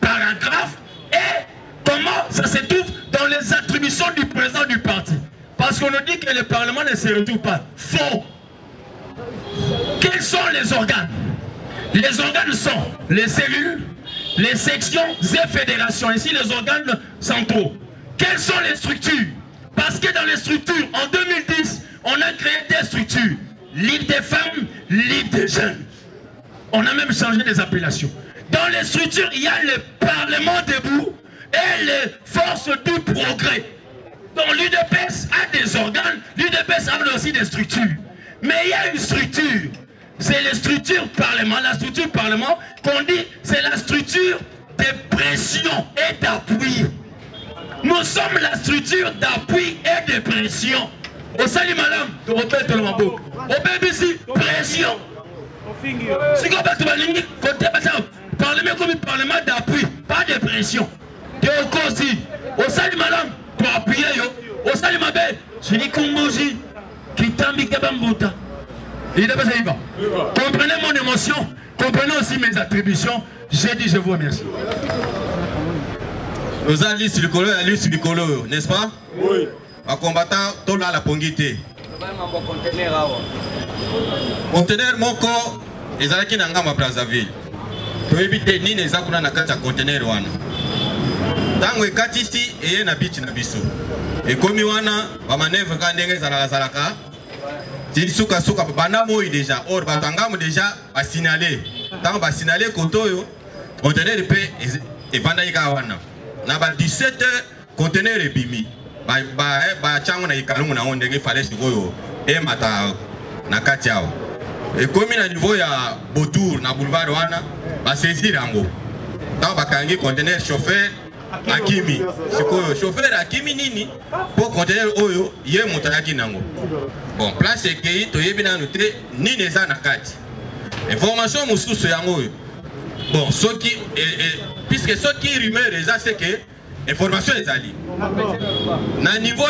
[SPEAKER 3] paragraphe et comment ça se trouve dans les attributions du président du parti. Parce qu'on nous dit que le Parlement ne se retrouve pas. Faux. Quels sont les organes? Les organes sont les cellules, les sections et fédérations. Ici, les organes centraux. Quelles sont les structures? Parce que dans les structures, en 2010, on a créé des structures. Ligue des femmes, Ligue des jeunes. On a même changé les appellations. Dans les structures, il y a le Parlement debout et les forces du progrès. Donc l'UDPS a des organes, l'UDPS a aussi des structures. Mais il y a une structure. C'est la structure Parlement. La structure Parlement, qu'on dit, c'est la structure de pression et d'appui. Nous sommes la structure d'appui et de pression. Au salut madame, tu repères tout le monde. Au BBC, pression. Si on va te dire, côté Parlement comme Parlement d'appui, pas de pression. Tu es au cosy. Au salut madame, tu as appuyé. Au salut ma belle, je dis Kongoji, qui t'ambi Kabambuta. Il n'est pas ça, il va. Comprenez mon émotion, comprenez aussi mes attributions. J'ai dit, je vous remercie.
[SPEAKER 5] Nous allons lire sur le colo, lire sur le colo, n'est-ce pas? Oui. En combattant, tout là la pongité. Conteneur moko, ils allaient qui n'engagent pas Brazzaville. Pour éviter ni les akuna na kata conteneur wana. Tango ekati ici et na bichi na biso. Et comme wana, ba manœuvre quand ndenge zalaka. Suka suka bana moi déjà or batangamo déjà a signalé tant ba signalé kotoyo conteneur et vanda ika wana na ba 17 conteneur ebimi ba chango na ikalungu na ondenge fallait sikoyo e mata na kati yao et comme na niveau ya Botour na boulevard wana ba saisir yango tant ba kangi conteneur chauffeur Akimi sikoyo chauffeur Akimi nini pour conteneur oyo ye mutayaki nango. Bon, place que tu es bien noté, ni les anakati. Information moussousou yango. Bon, ce qui puisque ce qui rumeur c'est que information est allée. Na niveau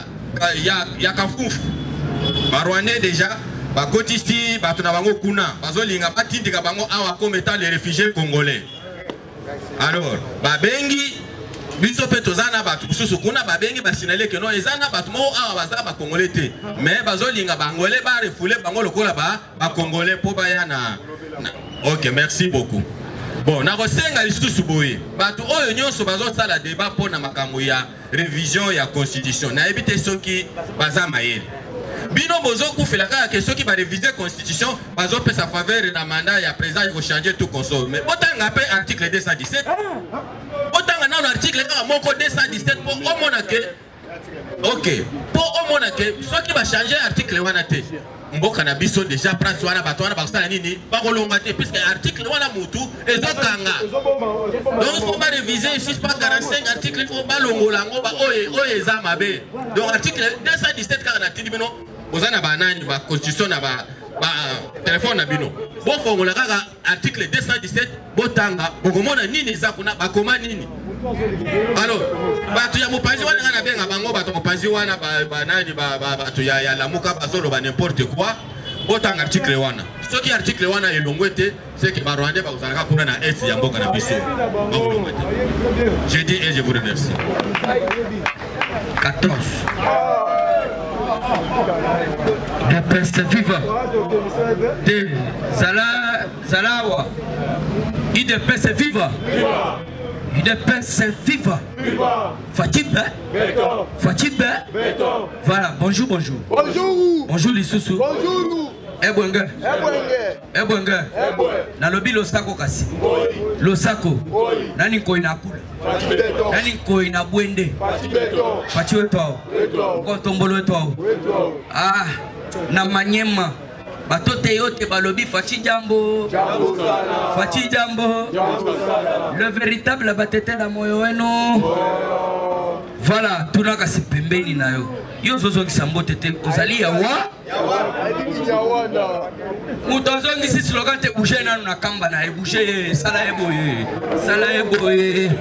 [SPEAKER 5] ya kafufu. Barwane déjà, ba kotisti, ba tunabango kuna, bazolinga batindika bango awa comme étant les réfugiés congolais. Alors, ba bengi biso pe tozana batu susu kuna babengi basinale que non ezana batu mo awa baza ba congolais te mais bazolinga bangolais ba refoulé bango lokola ba congolais po baya na. OK, merci beaucoup. Bon, na kosenga lisusu boye batu oyo nyonso bazo sala débat pour na makambo ya révision ya constitution na ebité soki baza mayele bino bozo kufela kaka que soki ba réviser constitution bazo pe sa faveur na mandat ya président il faut changer tout conso mais botanga pe article 217 otanga na article ka moko 217 pour au mona que OK pour au mona que soki ba changer article wana te mboka na biso déjà prendre wana bato wana bakosala nini bakolonga te puisque article wana mutu ezokanga donc faut pas réviser ici pas 45 article il faut pas longolango ba oye eza mabe donc article 217 kaka na tindi bino ozana banani ba constitution na ba téléphone na bino bo fongola kaka article 217 botanga bokomona nini eza kuna bakoma nini. Alors batu ya mopanzi wana na benga bango batu mopanzi wana banani batu ya lamuka bazolo ba n'importe quoi botanga article wana soki article wana elongwete c'est que ba Rwanda bazalaka kuna na est ya mboka na biso. Je dis et je vous remercie.
[SPEAKER 2] 14 de peste viva de Zalawa il de peste viva il de peste viva Fatib voilà bonjour bonjour Lisusu bonjour Ebwenge nalobi losako kasi losako nani koina kula nani koina bwende fachi wetu kotombolo wetu ah na manyema batote yote balobi fachi jambo le véritable batete la moyo wenu voilà tunaka sipembeni nayo yo zozongisa mbote te ozali yawa mutozongisi slogan te bouger nanu na kamba na bouger sala eboye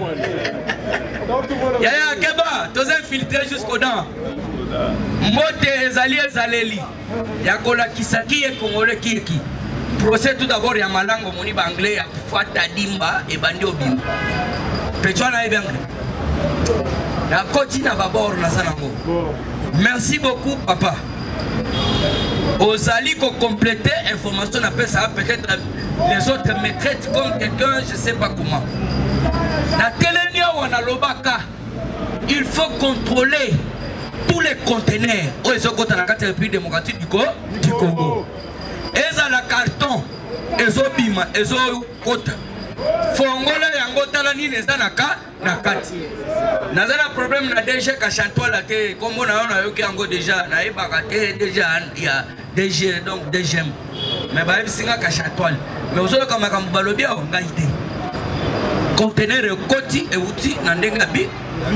[SPEAKER 2] yaya keba toza infiltré jusqu'au dents mbote ezali ezaleli ya kolakisa ki ye congolais ki procès tout d'abord ya malango moni banglais ya fata dimba et bandi obim petwana bien la kotina babor na sanango. Merci beaucoup papa. Ozali ko compléter information après ça peut-être les autres me traitent comme quelqu'un je sais pas comment. Na telenia wana lobaka il faut contrôler tous les conteneurs où ils sont dans la République démocratique du Congo. Ils ont la carton, ils ont bima, ils ont quota. Fongola yango talani neza na kati. Nazana problème na DG ka chantois la te comme on a yoki yango déjà na ebaka te déjà il y a DG donc DGM. Mais ba singa ka chantois. Mais ozo ka makambo balobi a ngaite. Conteneur koti et outil na ndenga bi.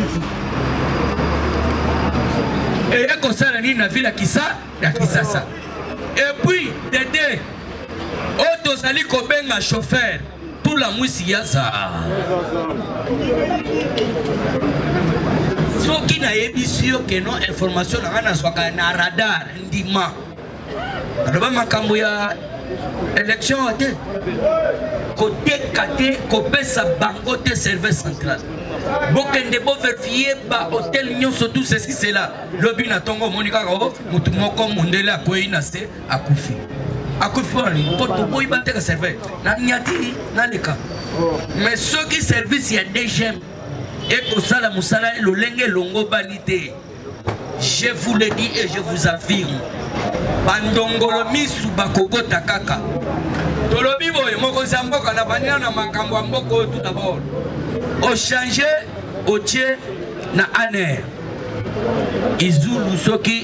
[SPEAKER 2] Et il y a une ville à Kisasa. Et puis, Dédé, Otosali Kobenga chauffeur, tout la mousse y a ça. Ce qui n'a pas que non information na radar, ndima. Alors, Makamboya, élection à deux. Côté Kate, Kopé sa bangote service central. Bokende bo vérifier ba hôtel nyon surtout ceci c'est là. Lobi na tongo monika ko mutu moko mundele akoyi na se akufi. Akufi wani poto boy bateka serveur. Na nyati na leka. Mais ceux qui service ya DGM et ko sala musala lolenge longo balite. Je vous le dis et je vous affirme. Bandongolo misu bakoko takaka. Tolobi boy moko zamboka na banya na makambo mboko tout d'abord. Au changer au tien na aner izulu soki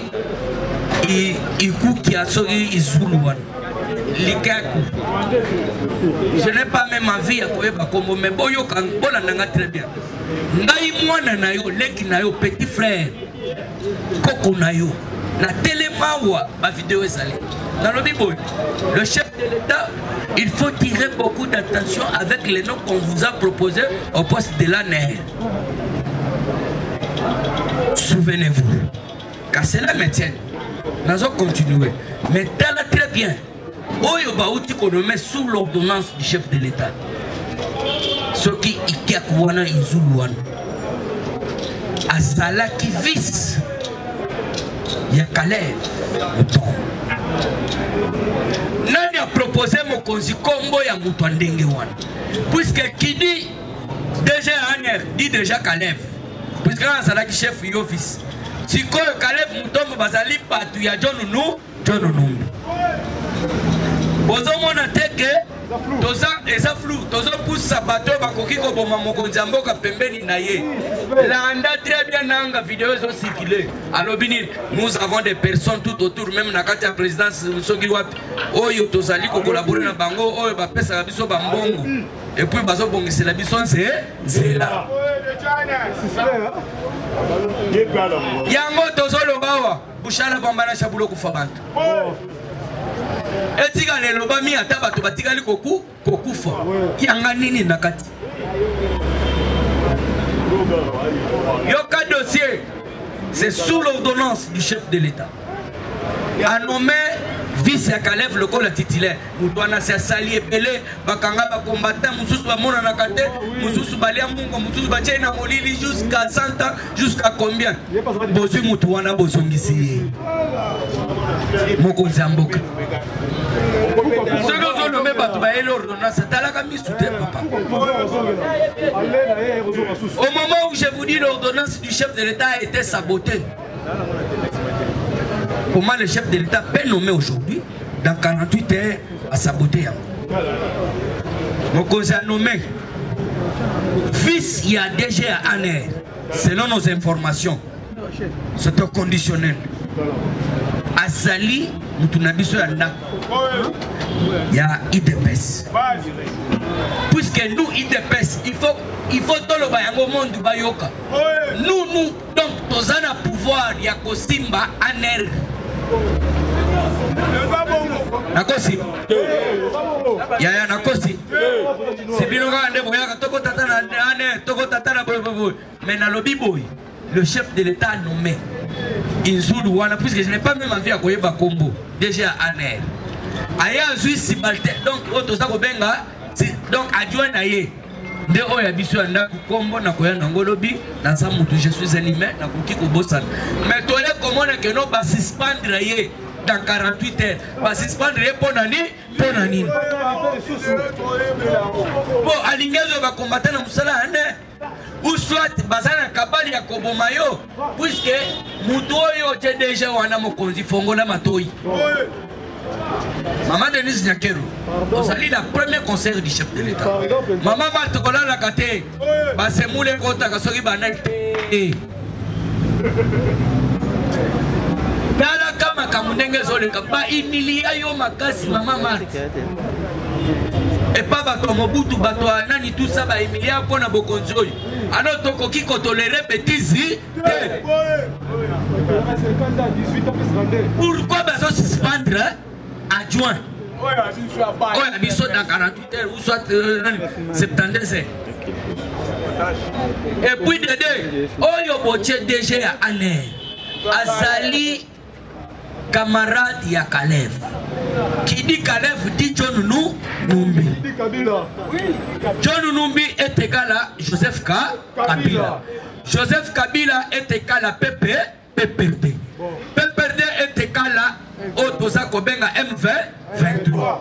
[SPEAKER 2] ikuki asoki izulu wan likaku. Je n'ai pas même envie à koyeba kombo mais boyo kan bola nanga très bien. Ngai mwana na yo leki na yo petit frère koko na yo na telemawa ba vidéo ezali. Dans le Bible, le chef de l'État, il faut tirer beaucoup d'attention avec les noms qu'on vous a proposés au poste de l'ANR. Souvenez-vous, car cela me tient. Nous allons continuer. Mais tel très bien. Oyoba outi qu'on met sous l'ordonnance du chef de l'État. Ce qui est Kouana Izuluan. Azala qui vise. Yakalev. Nani a proposé mon konzi combo ya mutu ndenge wana. Puisque qui dit déjà Aner dit déjà Kalev. Puisque là qui chef office. Si ko Kalev mutombo bazali patu ya John Numbi. Bozo mona teke toza eza flou tozo poussa bato bakoki ko boma mokonzi mboka pembeni na ye. Landa très bien nanga vidéo zo circuler. Alors bini nous avons des personnes tout autour même na kati ya présidence soki wapi oyo tozali ko collaborer na bango oyo ba pesa biso ba mbongo. Et puis bazo bongisela biso c'est là. Yango tozo lobawa bushala bambana shabulo kufa bantu. Etika lelo bami ata bato batikali kokufa yanga nini nakati yoka dossier c'est sous l'ordonnance du chef de l'État a nommé vice ya Kalev lokola titulaire mutwana se sali epele bakanga ba combattant mususu ba mona nakate mususu balia mungo mususu ba tena molili jusqu'à 100 ans jusqu'à combien bozu mutwana bozongisi moko zamboka. Ceux qui ont nommé Batoubaye l'ordonnance, c'est à la camise sous terre, papa. Au moment où je vous dis l'ordonnance du chef de l'État a été sabotée, comment le chef de l'État peut nommer aujourd'hui, dans 48 heures, à saboter? Donc on a nommé fils, il y a déjà un air, selon nos informations, c'est un conditionnel. Azali, Moutunabiso il y a IDPS. Puisque nous, IDPS, il faut tout le bayango monde du Bayoka. Nous, donc, nous avons un pouvoir, il y a Kosimba, Aner. Nakosi. Il y a Nakosi. C'est bien, Toko Tatana, Toko Tatana, mais dans le Biboy, le chef de l'État a nommé Inzulu Wana, puisque je n'ai pas même envie à Koyeba Kombo, déjà Aner. aya azwi subalterne donc oyo toza kobenga donc adjoint na ye nde oyo ya biso ya ndako kombo na koya nango lobi naza motu je suis un humain nakoki kobosana mais toye komona keno basuspendre ye dans 48 heures basuspendre ye mpo na nini po alingi ezo bakombata na mosala ya nde ou soit baza na kabali ya koboma yo puisque motu oyo te deja wana mokonzi fongola matoi. Maman Denise Nyakero, ozali la premier conseil du chef de l'État. Maman Matokola la kate, c'est moule kota kasoki banai. Kala kama kamunenge zole kapa imilia yo makasi maman Marthe. Et pas bato Mobutu bato nani tout ça ba imilia pona bokonzoi. Alors tokoki ko tolérer bêtises. Pourquoi bazo suspendre adjoint? Oh, il y a dans 48 heures ou soit 72 heures. Et puis Dédé, oh yo boche DG à Alain Azali camarade ya Kalev. Qui dit Kalev dit John Numbi. John Numbi est égal à Joseph Kabila. Joseph Kabila est égal à PPRD. PPRD est égal à Otoza Kobenga M23.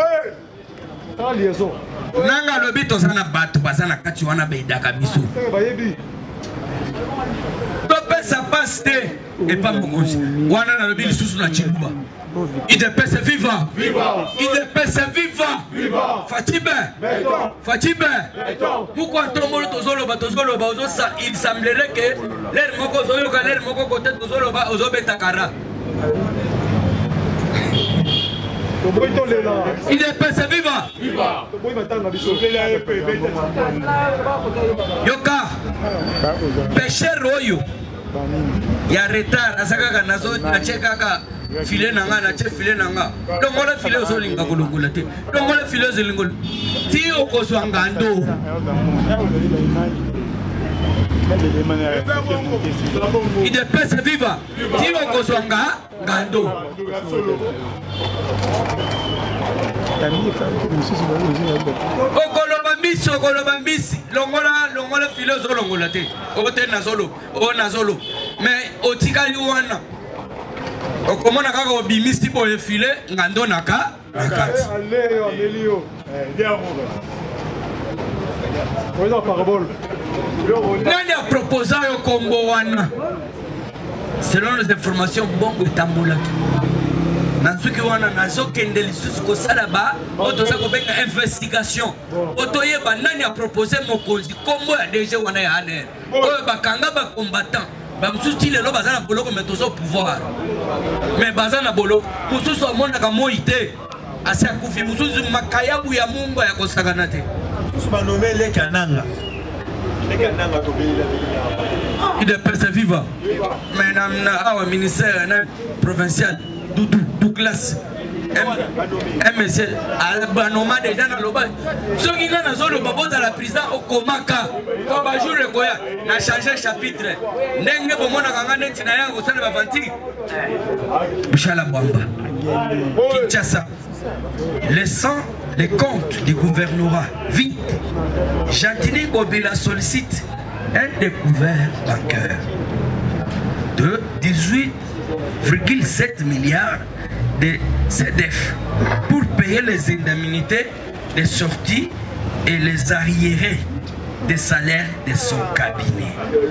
[SPEAKER 2] Nanga lobi tozana batu bazana kati wana beidaka biso. Tope sa passe et pas mokonzi. Wana na lobi lisusu na chibuba. Il dépêche vivant. Il dépêche vivant. Fatibé. Pourquoi tombe tozoloba il semblerait que l'air moko zoyoka l'air moko côté tozoloba ozobetakara. Il est passé vivant. Yoka, péché royo. Il y a retard. Asaka nazo nacheka filet nanga na chef filet nanga. Donc on a filé aux olinga kolongolate. Donc on a filé aux olingol. Ti okoswangando. Il est passé vivant. Ti okoswanga gando. Okoloba mbisi longola filozo longola te okote nazolo nazolo mais otikali wana okomona kaka obimisi boye file ngando naka nakati nani a proposé yo kombo wana selon les informations bongo tambolaki Nansuki wana nazo kende lisusu ko salaba otoza ko benga investigation otoyeba nani a proposé mokonzi kombo ya DG wana ya ANR oyo bakanga ba combattant ba musuti lelo bazana boloko metozo pouvoir mais bazana boloko mususu amona ka moite asa kufi mususu makayabu ya mungu ya kosakana te mususu ba nommer le kananga il est persé vivant mais na awa ministère na provincial Douglas monsieur Albanoma déjà dans le bas ceux qui ont dans le bas dans la prison au Komaka comme jour le Goya n'a changé chapitre n'engue bomona kanga neti na yango sana bavanti Bichala Bamba Kinshasa laissant les comptes du gouvernorat vite Jantini Bobila sollicite un découvert bancaire de 18,7 milliards de CDF pour payer les indemnités de sortie et les arriérés des salaires de son cabinet.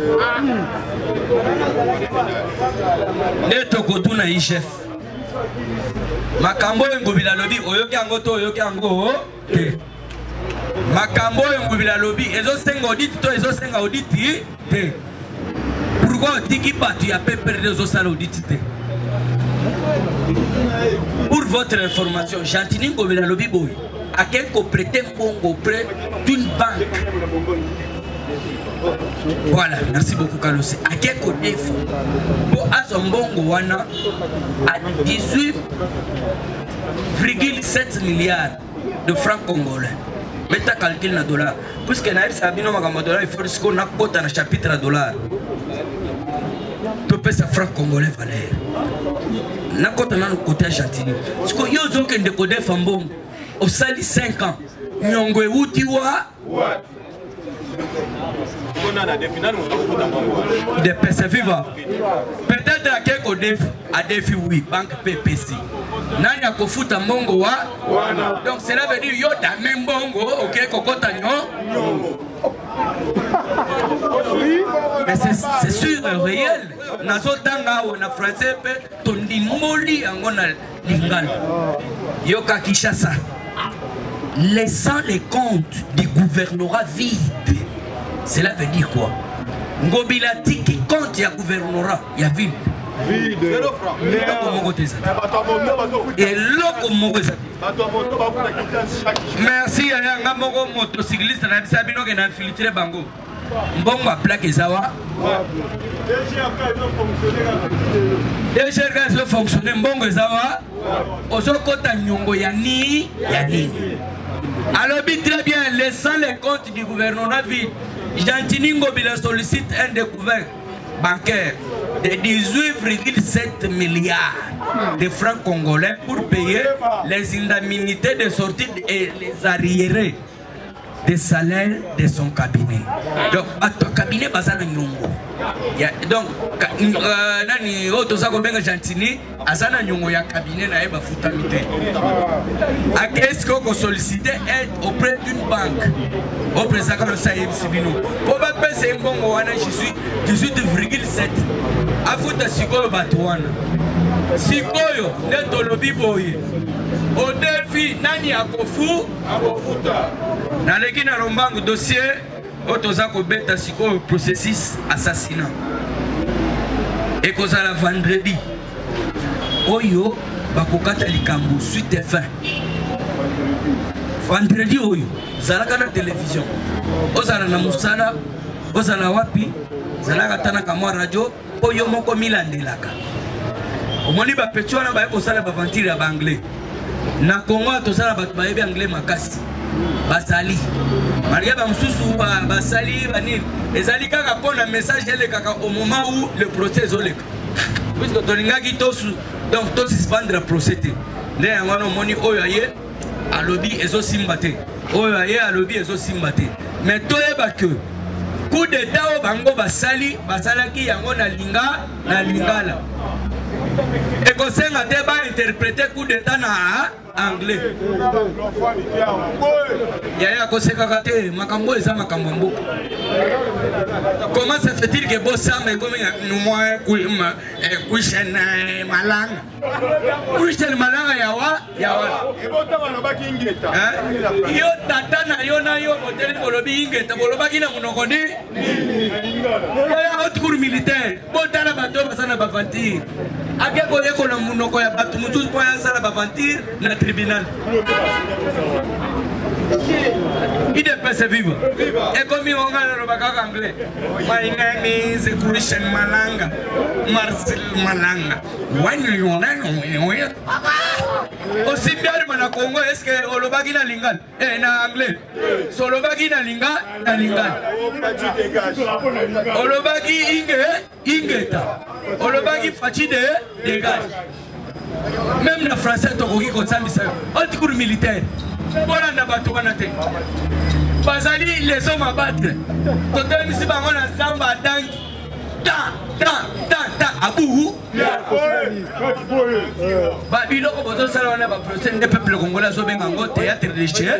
[SPEAKER 2] Neto Kotuna yi chef. Makambo ngobila lobi oyoki ango to oyoki ango te. Makambo ngobila lobi ezo senga audit to ezo senga audit te. Pourquoi tiki patu ya pe perdre aux salles audit te. Pour votre information, Jantini Ngobila Lobi Boy a quelqu'un prêté Bongo auprès d'une banque. Voilà, merci beaucoup Kalosé. A quelqu'un défaut pour Azombongo Wana à 18,7 milliards de francs congolais. Mettez calcul na dollar. Puisque na sabino magamba dollar, il faut que na kota na chapitre à dollar. Tu peux sa franc congolais valeur. nakota na côté Argentine siko yo zoke ndeko de fambongo au sali 5 ans nyongo euti wa de persévère peut-être à quelque défi à défi oui banque PPC nani akofuta mbongo wa donc cela veut dire yo da même mbongo OK kokota nyongo. Mais c'est sûr réel. Nazotanga na français pe tondimoli angona lingala. Yoka Kinshasa. Laissant les comptes du gouvernorat vides. Cela veut dire quoi? Ngobilati qui compte ya gouvernorat ya vide. Vide. Et loko mogoza. Merci à Ngamoko motocycliste na bisabino ke na filtrer bango. Mbongo a plaque ezawa. DG gaz fonctionner mbongo ezawa. Ozokota nyongo ya nini? Alors très bien, laissant les comptes du gouvernement vide, Gentini Ngobila sollicite un découvert bancaire de 18,7 milliards de francs congolais pour payer les indemnités de sortie et les arriérés des salaires de son cabinet. Donc, ton cabinet basé dans Nyongo. Donc, nani otoza benga Gentini azana Nyongo ya cabinet na eba futamite. Est-ce qu'on sollicite aide auprès d'une banque au président de Saïd Sibino? Pour pas payer un bon wana je suis 18,7. Afuta sikoyo batwana. Sikoyo neto lobi boye. Au défi nani akofu akofuta. Na leki na lombangu dossier otoza ko beta sikoyo processus assassinat. Et kozala vendredi. Oyo bakokata likambo suite et fin. Vendredi oyo zalaka na télévision. Ozala na musala, ozala wapi? Zalaka tana kamwa radio oyo moko milandelaka. Omoni ba petwana ba kosala ba ventire ya anglais. Na Congo tozala ba bayebi anglais makasi. Basali. Maria ba mususu basali bani. Ezali kaka pona message ele kaka au moment où le procès oleka. Puisque tolingaki tosu donc to suspendre procédé. Ne ngano moni oyo aye alobi ezo simbate. Oyo aye alobi ezo simbate. Mais toyeba que coup d'état au bango basali basalaki yango na lingala. Et qu'on s'est interprété coup d'état na anglais. Yaya kosekakate makambo eza makambo mboka. Comment se fait-il que bossa mais comme nous moi kuishen malanga. Kuishen malanga yawa. Yo tata na yo na yo modèle bolobi ingeta bolobaki na munokoni. Ya haute cour militaire. Botala bato basana bavantir. Akeko yeko na munoko ya bato mutuzu po ya sala bavantir na tribunal. Il est passé vivre. Et comme on a le bagage anglais. My name is Christian Malanga. Marcel Malanga. When you know, aussi bien le Congo, est-ce que le bagage na lingal? Eh, na anglais. So le bagage na lingal. Le bagage ingeta. Le bagage fatigué, dégage. Même le français, tu as dit que c'est un cours militaire. Voilà, n'a pas tout gagné. Basali, les hommes à battre. Total, si on a Zamba, Dang, ta, Abou. Babylone, on va se faire un procès des peuples congolais, sur un théâtre de chien.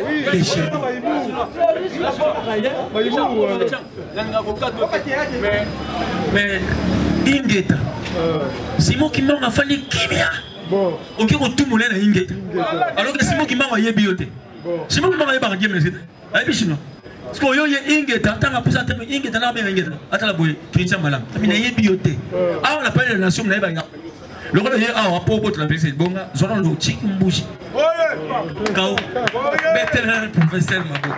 [SPEAKER 2] Mais, Ingeta, Simon qui m'a fallu Kimia. Ok, on tout moulin à Ingeta. Alors que Simon qui m'a envoyé bioté. Simon qui m'a envoyé par Dieu, mais c'est parce que yo ingeta tanga pusa tanga ingeta na benga ingeta atala boye Christian Malam tamina ye bioté ah on appelle la nation na banga le rôle est ah pour votre la c'est bonga zona lo chiki mbushi kao better professeur mabo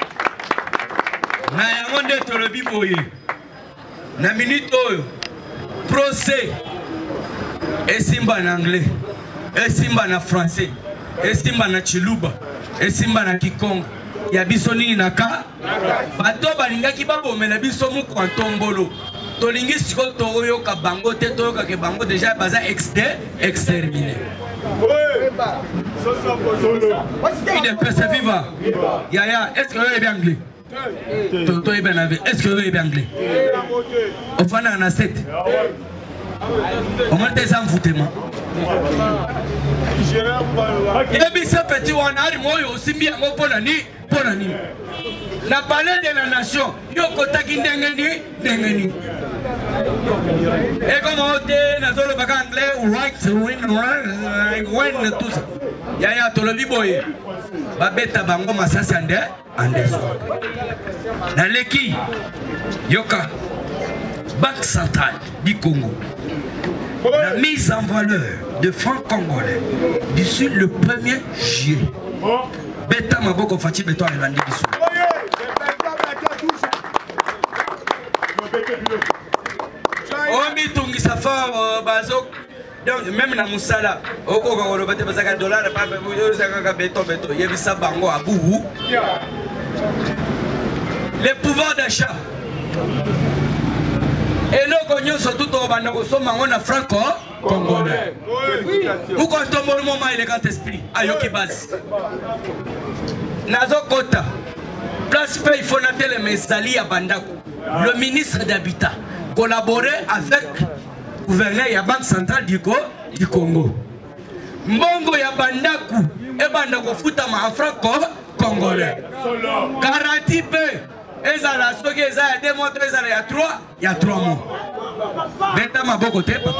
[SPEAKER 2] na yango nde to lobi boye na minute oyo procès esimba na anglais esimba na français esimba na chiluba esimba na kikongo ya biso nini naka bato balingaki babomela biso mu kwa tombolo tolingi siko toyoka bango te toyoka ke bango déjà baza exterminé. Il est pressé vivant. Yaya, est-ce que vous êtes anglais? Est-ce que vous êtes anglais? Au fond, on a 7. On a des envoûtements. Il y a des petits qui aussi bien pour la nuit. La palais de la nation, il y a des et comme on dit, dans le bac anglais, right, tout ça. Yaya, tu le dis, boy. Babeta bango masasi andeso. Dans l'équipe, Yoka, Banque centrale du Congo. La mise en valeur de francs congolais d'ici le 1er juillet. Beta Maboko Fati Beto Alandi Bissou. Omi Tungi Safa Bazok. Même dans Moussala, au Congo, on va te passer $1, pas béton. Il y a ça bango à bout. Les pouvoirs d'achat. Et nous connaissons surtout au Banako, on a franco-congolais. Où quand on le moment, il est grand esprit. Ayoki Bas. Nazo Kota. Place Pay Fonatel et Mesali à Bandako. Le ministre d'Habitat collaborer avec le gouverneur de la Banque centrale du Congo. Mbongo ya Bandaku et Bandako Futama en franco-congolais. Garantie P. Et ça, la soque, ça a démontré, ça, il y a 3 mois. Beta ma bokote, papa.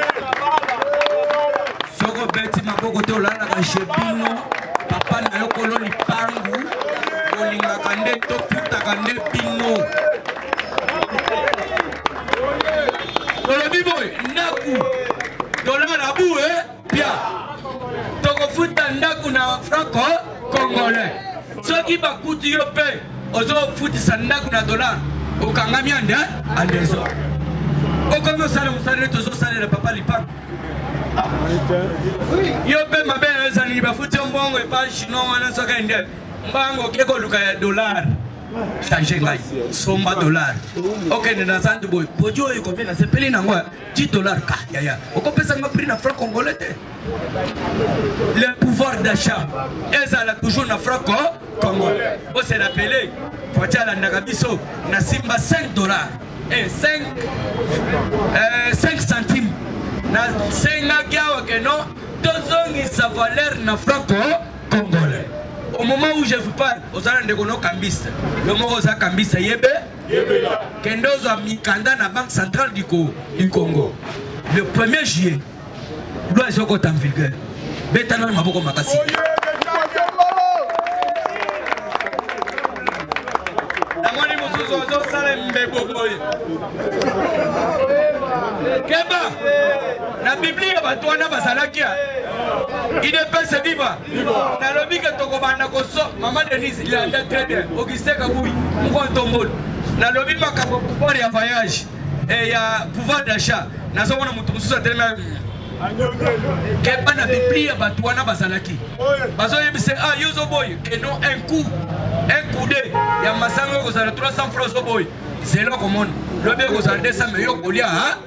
[SPEAKER 2] Soko beti ma bokote, on l'a chez Pino. Papa n'a eu coloni pangu. On l'a candé, tofuta candé Pino. Le biboy, Naku. Dollar la boue, bien. Toko futa Naku na franco-congolais. Ceux qui va coûter yo paye. Ozo futi sandaku na dollar okangami andezo okomo sala musale tozo sala le papa lipa yo pe mabe ezani ba futi mbongo e pa chino wana soka inde mbango keko luka ya dollar changer ngai somba dollar okende na santu boy bojo e combien na sepeli na ngwa $10 ka ya okopesa nga prix na franc congolais te. Le pouvoir d'achat ezala toujours na franc congolais. On s'est rappelé Fatiala Ndagabiso na simba $5 et 5 centimes na senga kiawa que non tozongi sa valeur na franc congolais. Au moment où je vous parle, aux allez de cambiste. Le mot aux cambiste yebe kendozo mikanda na Banque centrale du Congo. Le 1er juillet, loi est en vigueur. Betana maboko makasi. Keba la Bible batwana basalakia il ne peut se vivre dans le bique toko banda koso maman Denise il a très bien Augustin Kaboui mko tombol na lobi makabo pour ya voyage et ya pouvoir d'achat na so wana mutu mususu tellement Keba na Bible batwana basalaki bazo yebise yuzo boy que non un coup de ya masango ko sala 300 francs so boy c'est là comme on le bien ko sala 200 mais yo kolia ha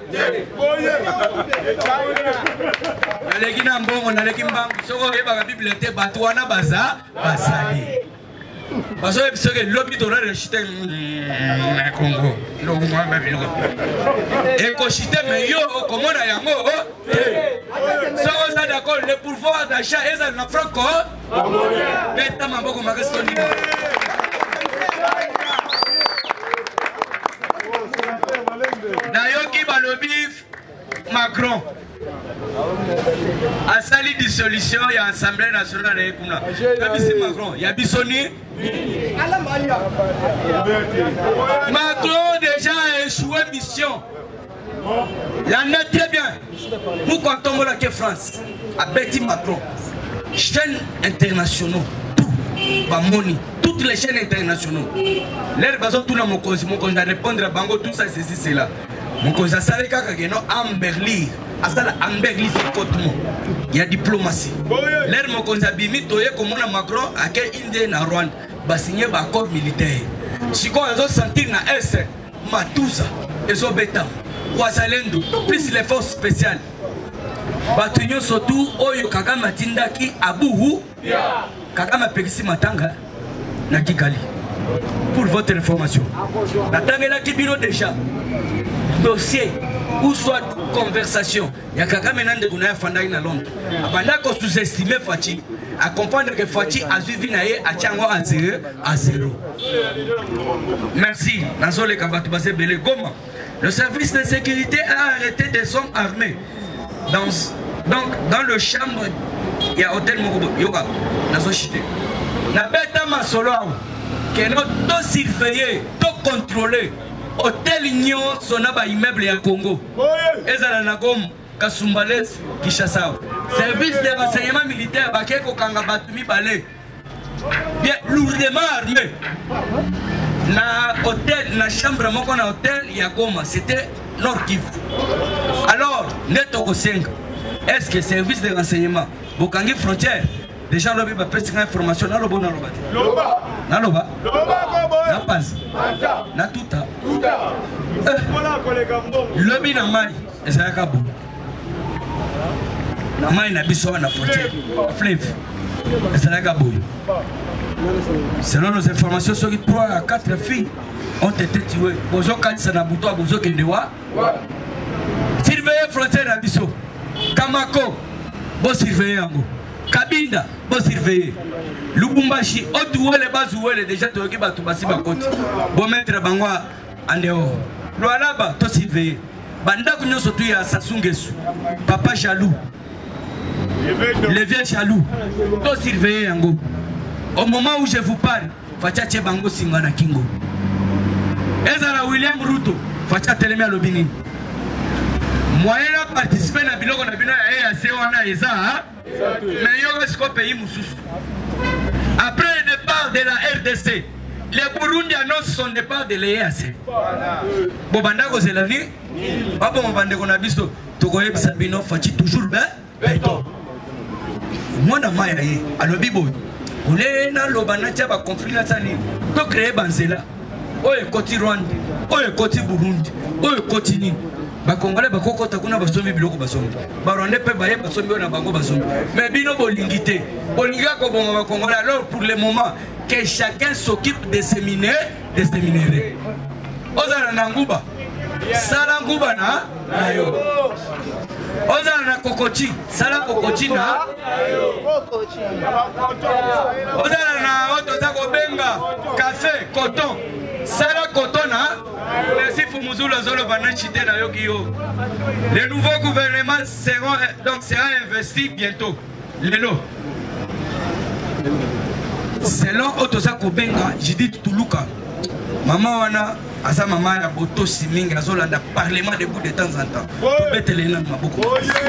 [SPEAKER 2] les qui n'ont pas de Kimbangu, ceux qui ont la Bible, c'est Batouana Baza, Basali. Parce que le lobby de la Congo, et qu'on chite, mais yo, comment on a yango, ça d'accord, le pouvoir d'achat est un franco, mais t'as ma beaucoup magasin. Nayoki Balobif, Macron. À sali dissolution, il y a l'Assemblée nationale de l'Écoumla. Macron, il y a Bissoni. Macron déjà a échoué mission. Il en est très bien. Pourquoi on a que France a bêti Macron. Chaînes internationaux, tout, Bamoni, toutes les chaînes internationaux. L'air bazo tout le monde, mon a répondre à Bango, tout ça, c'est ceci, c'est là. Mon conseil, ça c'est que Amberly. Asala Amberly c'est kotumo. Il y a diplomatie. L'air mon conseil bimi toye comme on a Macron à quel Indien na Rwanda va signer un accord militaire. Si on a senti na S Matusa ezobeta wazalendo plus les forces spéciales bato nyonso tu oyo Kagame atindaki abuhu Kagame apekisi matanga na Kigali. Pour votre information, natangelaki bino déjà dossier ou soit conversation ya Kagame nande kuna fandaki na Londres abanda ko sous-estimer Fachi à comprendre que Fachi a suivi na ye a tiango à 0. Merci Nazole Kabatu Basé Belé Goma. Le service de sécurité a arrêté des hommes armés dans le chambre il y a hôtel Mokobo Yoga Nazo Chité na beta masolo que nous to surveiller, to contrôler hôtel Nyon sonaba immeuble ya Congo. Ezala na Goma Kasumbalès Kinshasa. Service de renseignement militaire bakeko kanga batumi balé. Bien lourdement armé. Na hôtel na chambre moko na hôtel ya Goma, c'était Nord Kivu. Alors, neto kosenga. Est-ce que service de renseignement bokangi frontière déjà lobi ba pesi information na lobo na lobati. Loba. Na loba. Na pazi. Na tuta. Lobi na mai ezalaka bo. Na mai na biso na frontière. Fleuve. Ezalaka bo. Selon nos informations, 3 à 4 filles ont été tuées. Bozo Katsa na Buto, Bozo Kendewa. Surveiller frontière na biso. Kamako, bo surveiller yango. Kabinda, bo surveiller. Lubumbashi, Otuwele Bazuwele déjà toki batu basi bakoti. Bo mettre bangwa en dehors. Loalaba to surveiller. Banda kunyo sotu ya Sasungesu. Papa jaloux. Les vieux jaloux. To surveiller yango. Au moment où je vous parle, Fatia Bango Singana Kingo. Ezara William Ruto, Fatia Telemia Lobini. Moi, je participé à Biloko Nabino et à Sewana Eza, mais il y a un pays Moussous. Après le départ de la RDC, les Burundi annoncent son départ de l'EAC. Bobanda Gozelani, Babo Mbande Konabiso, Togoye Sabino, Fatia toujours béton. Moi, je suis à l'Obibo. On est dans le banatia ba conflit na tani to créer banzela oye koti Rwanda oye koti Burundi oye koti ni ba congolais ba kokota kuna basomi biloko basomi ba rwandais pe ba ye basomi na bango basomi mais bino bolingité bolinga ko bongo ba congolais. Alors pour le moment que chacun s'occupe de ses minéraux ozana na nguba sala nguba na yo ozana na kokoti sala kokoti na ozana na oto za kobenga café coton sala coton na merci Fumuzula Zolo Banachite na yoki yo. Le nouveau gouvernement sera investi bientôt. Lelo selon oto za kobenga Judith Tuluka maman wana asa mama ya boto siminga azolanda parlement debout de temps en temps to betele na maboko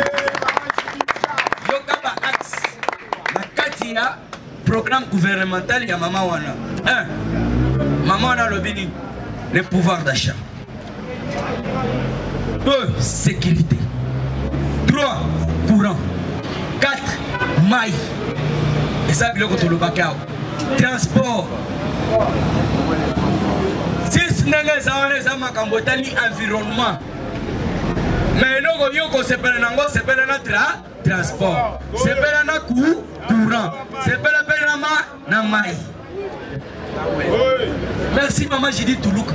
[SPEAKER 2] yoka ba axe na kati ya programme gouvernemental ya mama wana 1 maman wana lobini le pouvoir d'achat 2 sécurité 3 courant 4 maille et ça biloko to lobaka transport 6 nenge zaone za makambo tali environnement mais loko yoko sepela nango sepela na transport sepela na courant sepela pela na mai. Merci maman Judith Tuluka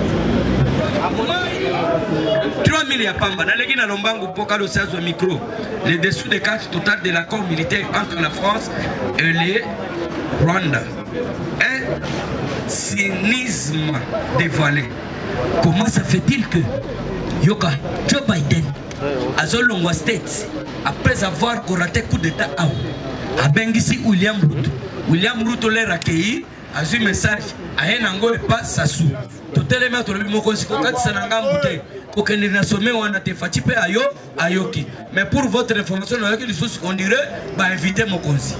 [SPEAKER 2] 3000 ya pamba naleki na lombangu poka lo sazo micro les dessous des cartes totales de l'accord militaire entre la France et les Rwanda. Un cynisme dévoilé. Comment ça fait-il que Yoka Joe Biden à Zolongwa State après avoir raté coup d'état à Bengisi William Ruto l'a accueilli a eu message à Henango et pas Sassou. Tout les maîtres le Mokonsi Kokati Sananga Mouté. Aucun n'a sommé ou on a été fatigué à Yoki. Mais pour votre information, on dirait bah inviter Mokonsi.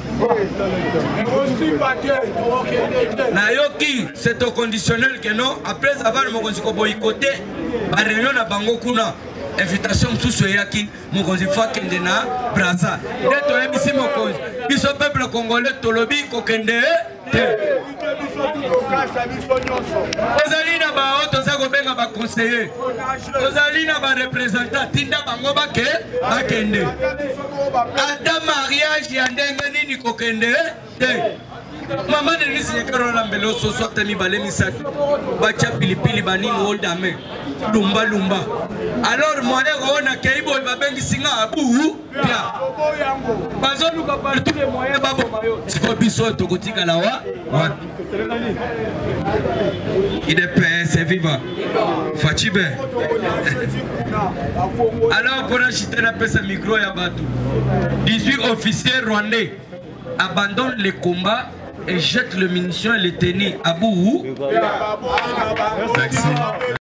[SPEAKER 2] Na Yoki, c'est au conditionnel que non. Après avoir Mokonsi ko boycotté, la réunion à Bango Kuna. Invitation sous Yaki, Mokonsi Fakende na Braza. Neto MC Mokonsi. Ils sont peuple congolais, Tolobi, Kokende. ozali na bao toza kobenga baconseiller ozali na barepresentant tinda bango bakende ata mariage ya ndenge nini kokende te mama nelisinyekero mbelo soso ata mibale misatu bacha pilipili banini oldame lumba alors moye koona keibo babengisinga abu pia bazoluka partout les moyens babomayo siko biso tokotikala wa IDPS viva Fachibe. Alors pour acheter la pesa micro ya batu 18 officiers rwandais abandonnent les combats et jettent le munition et les tennis à bout. Merci.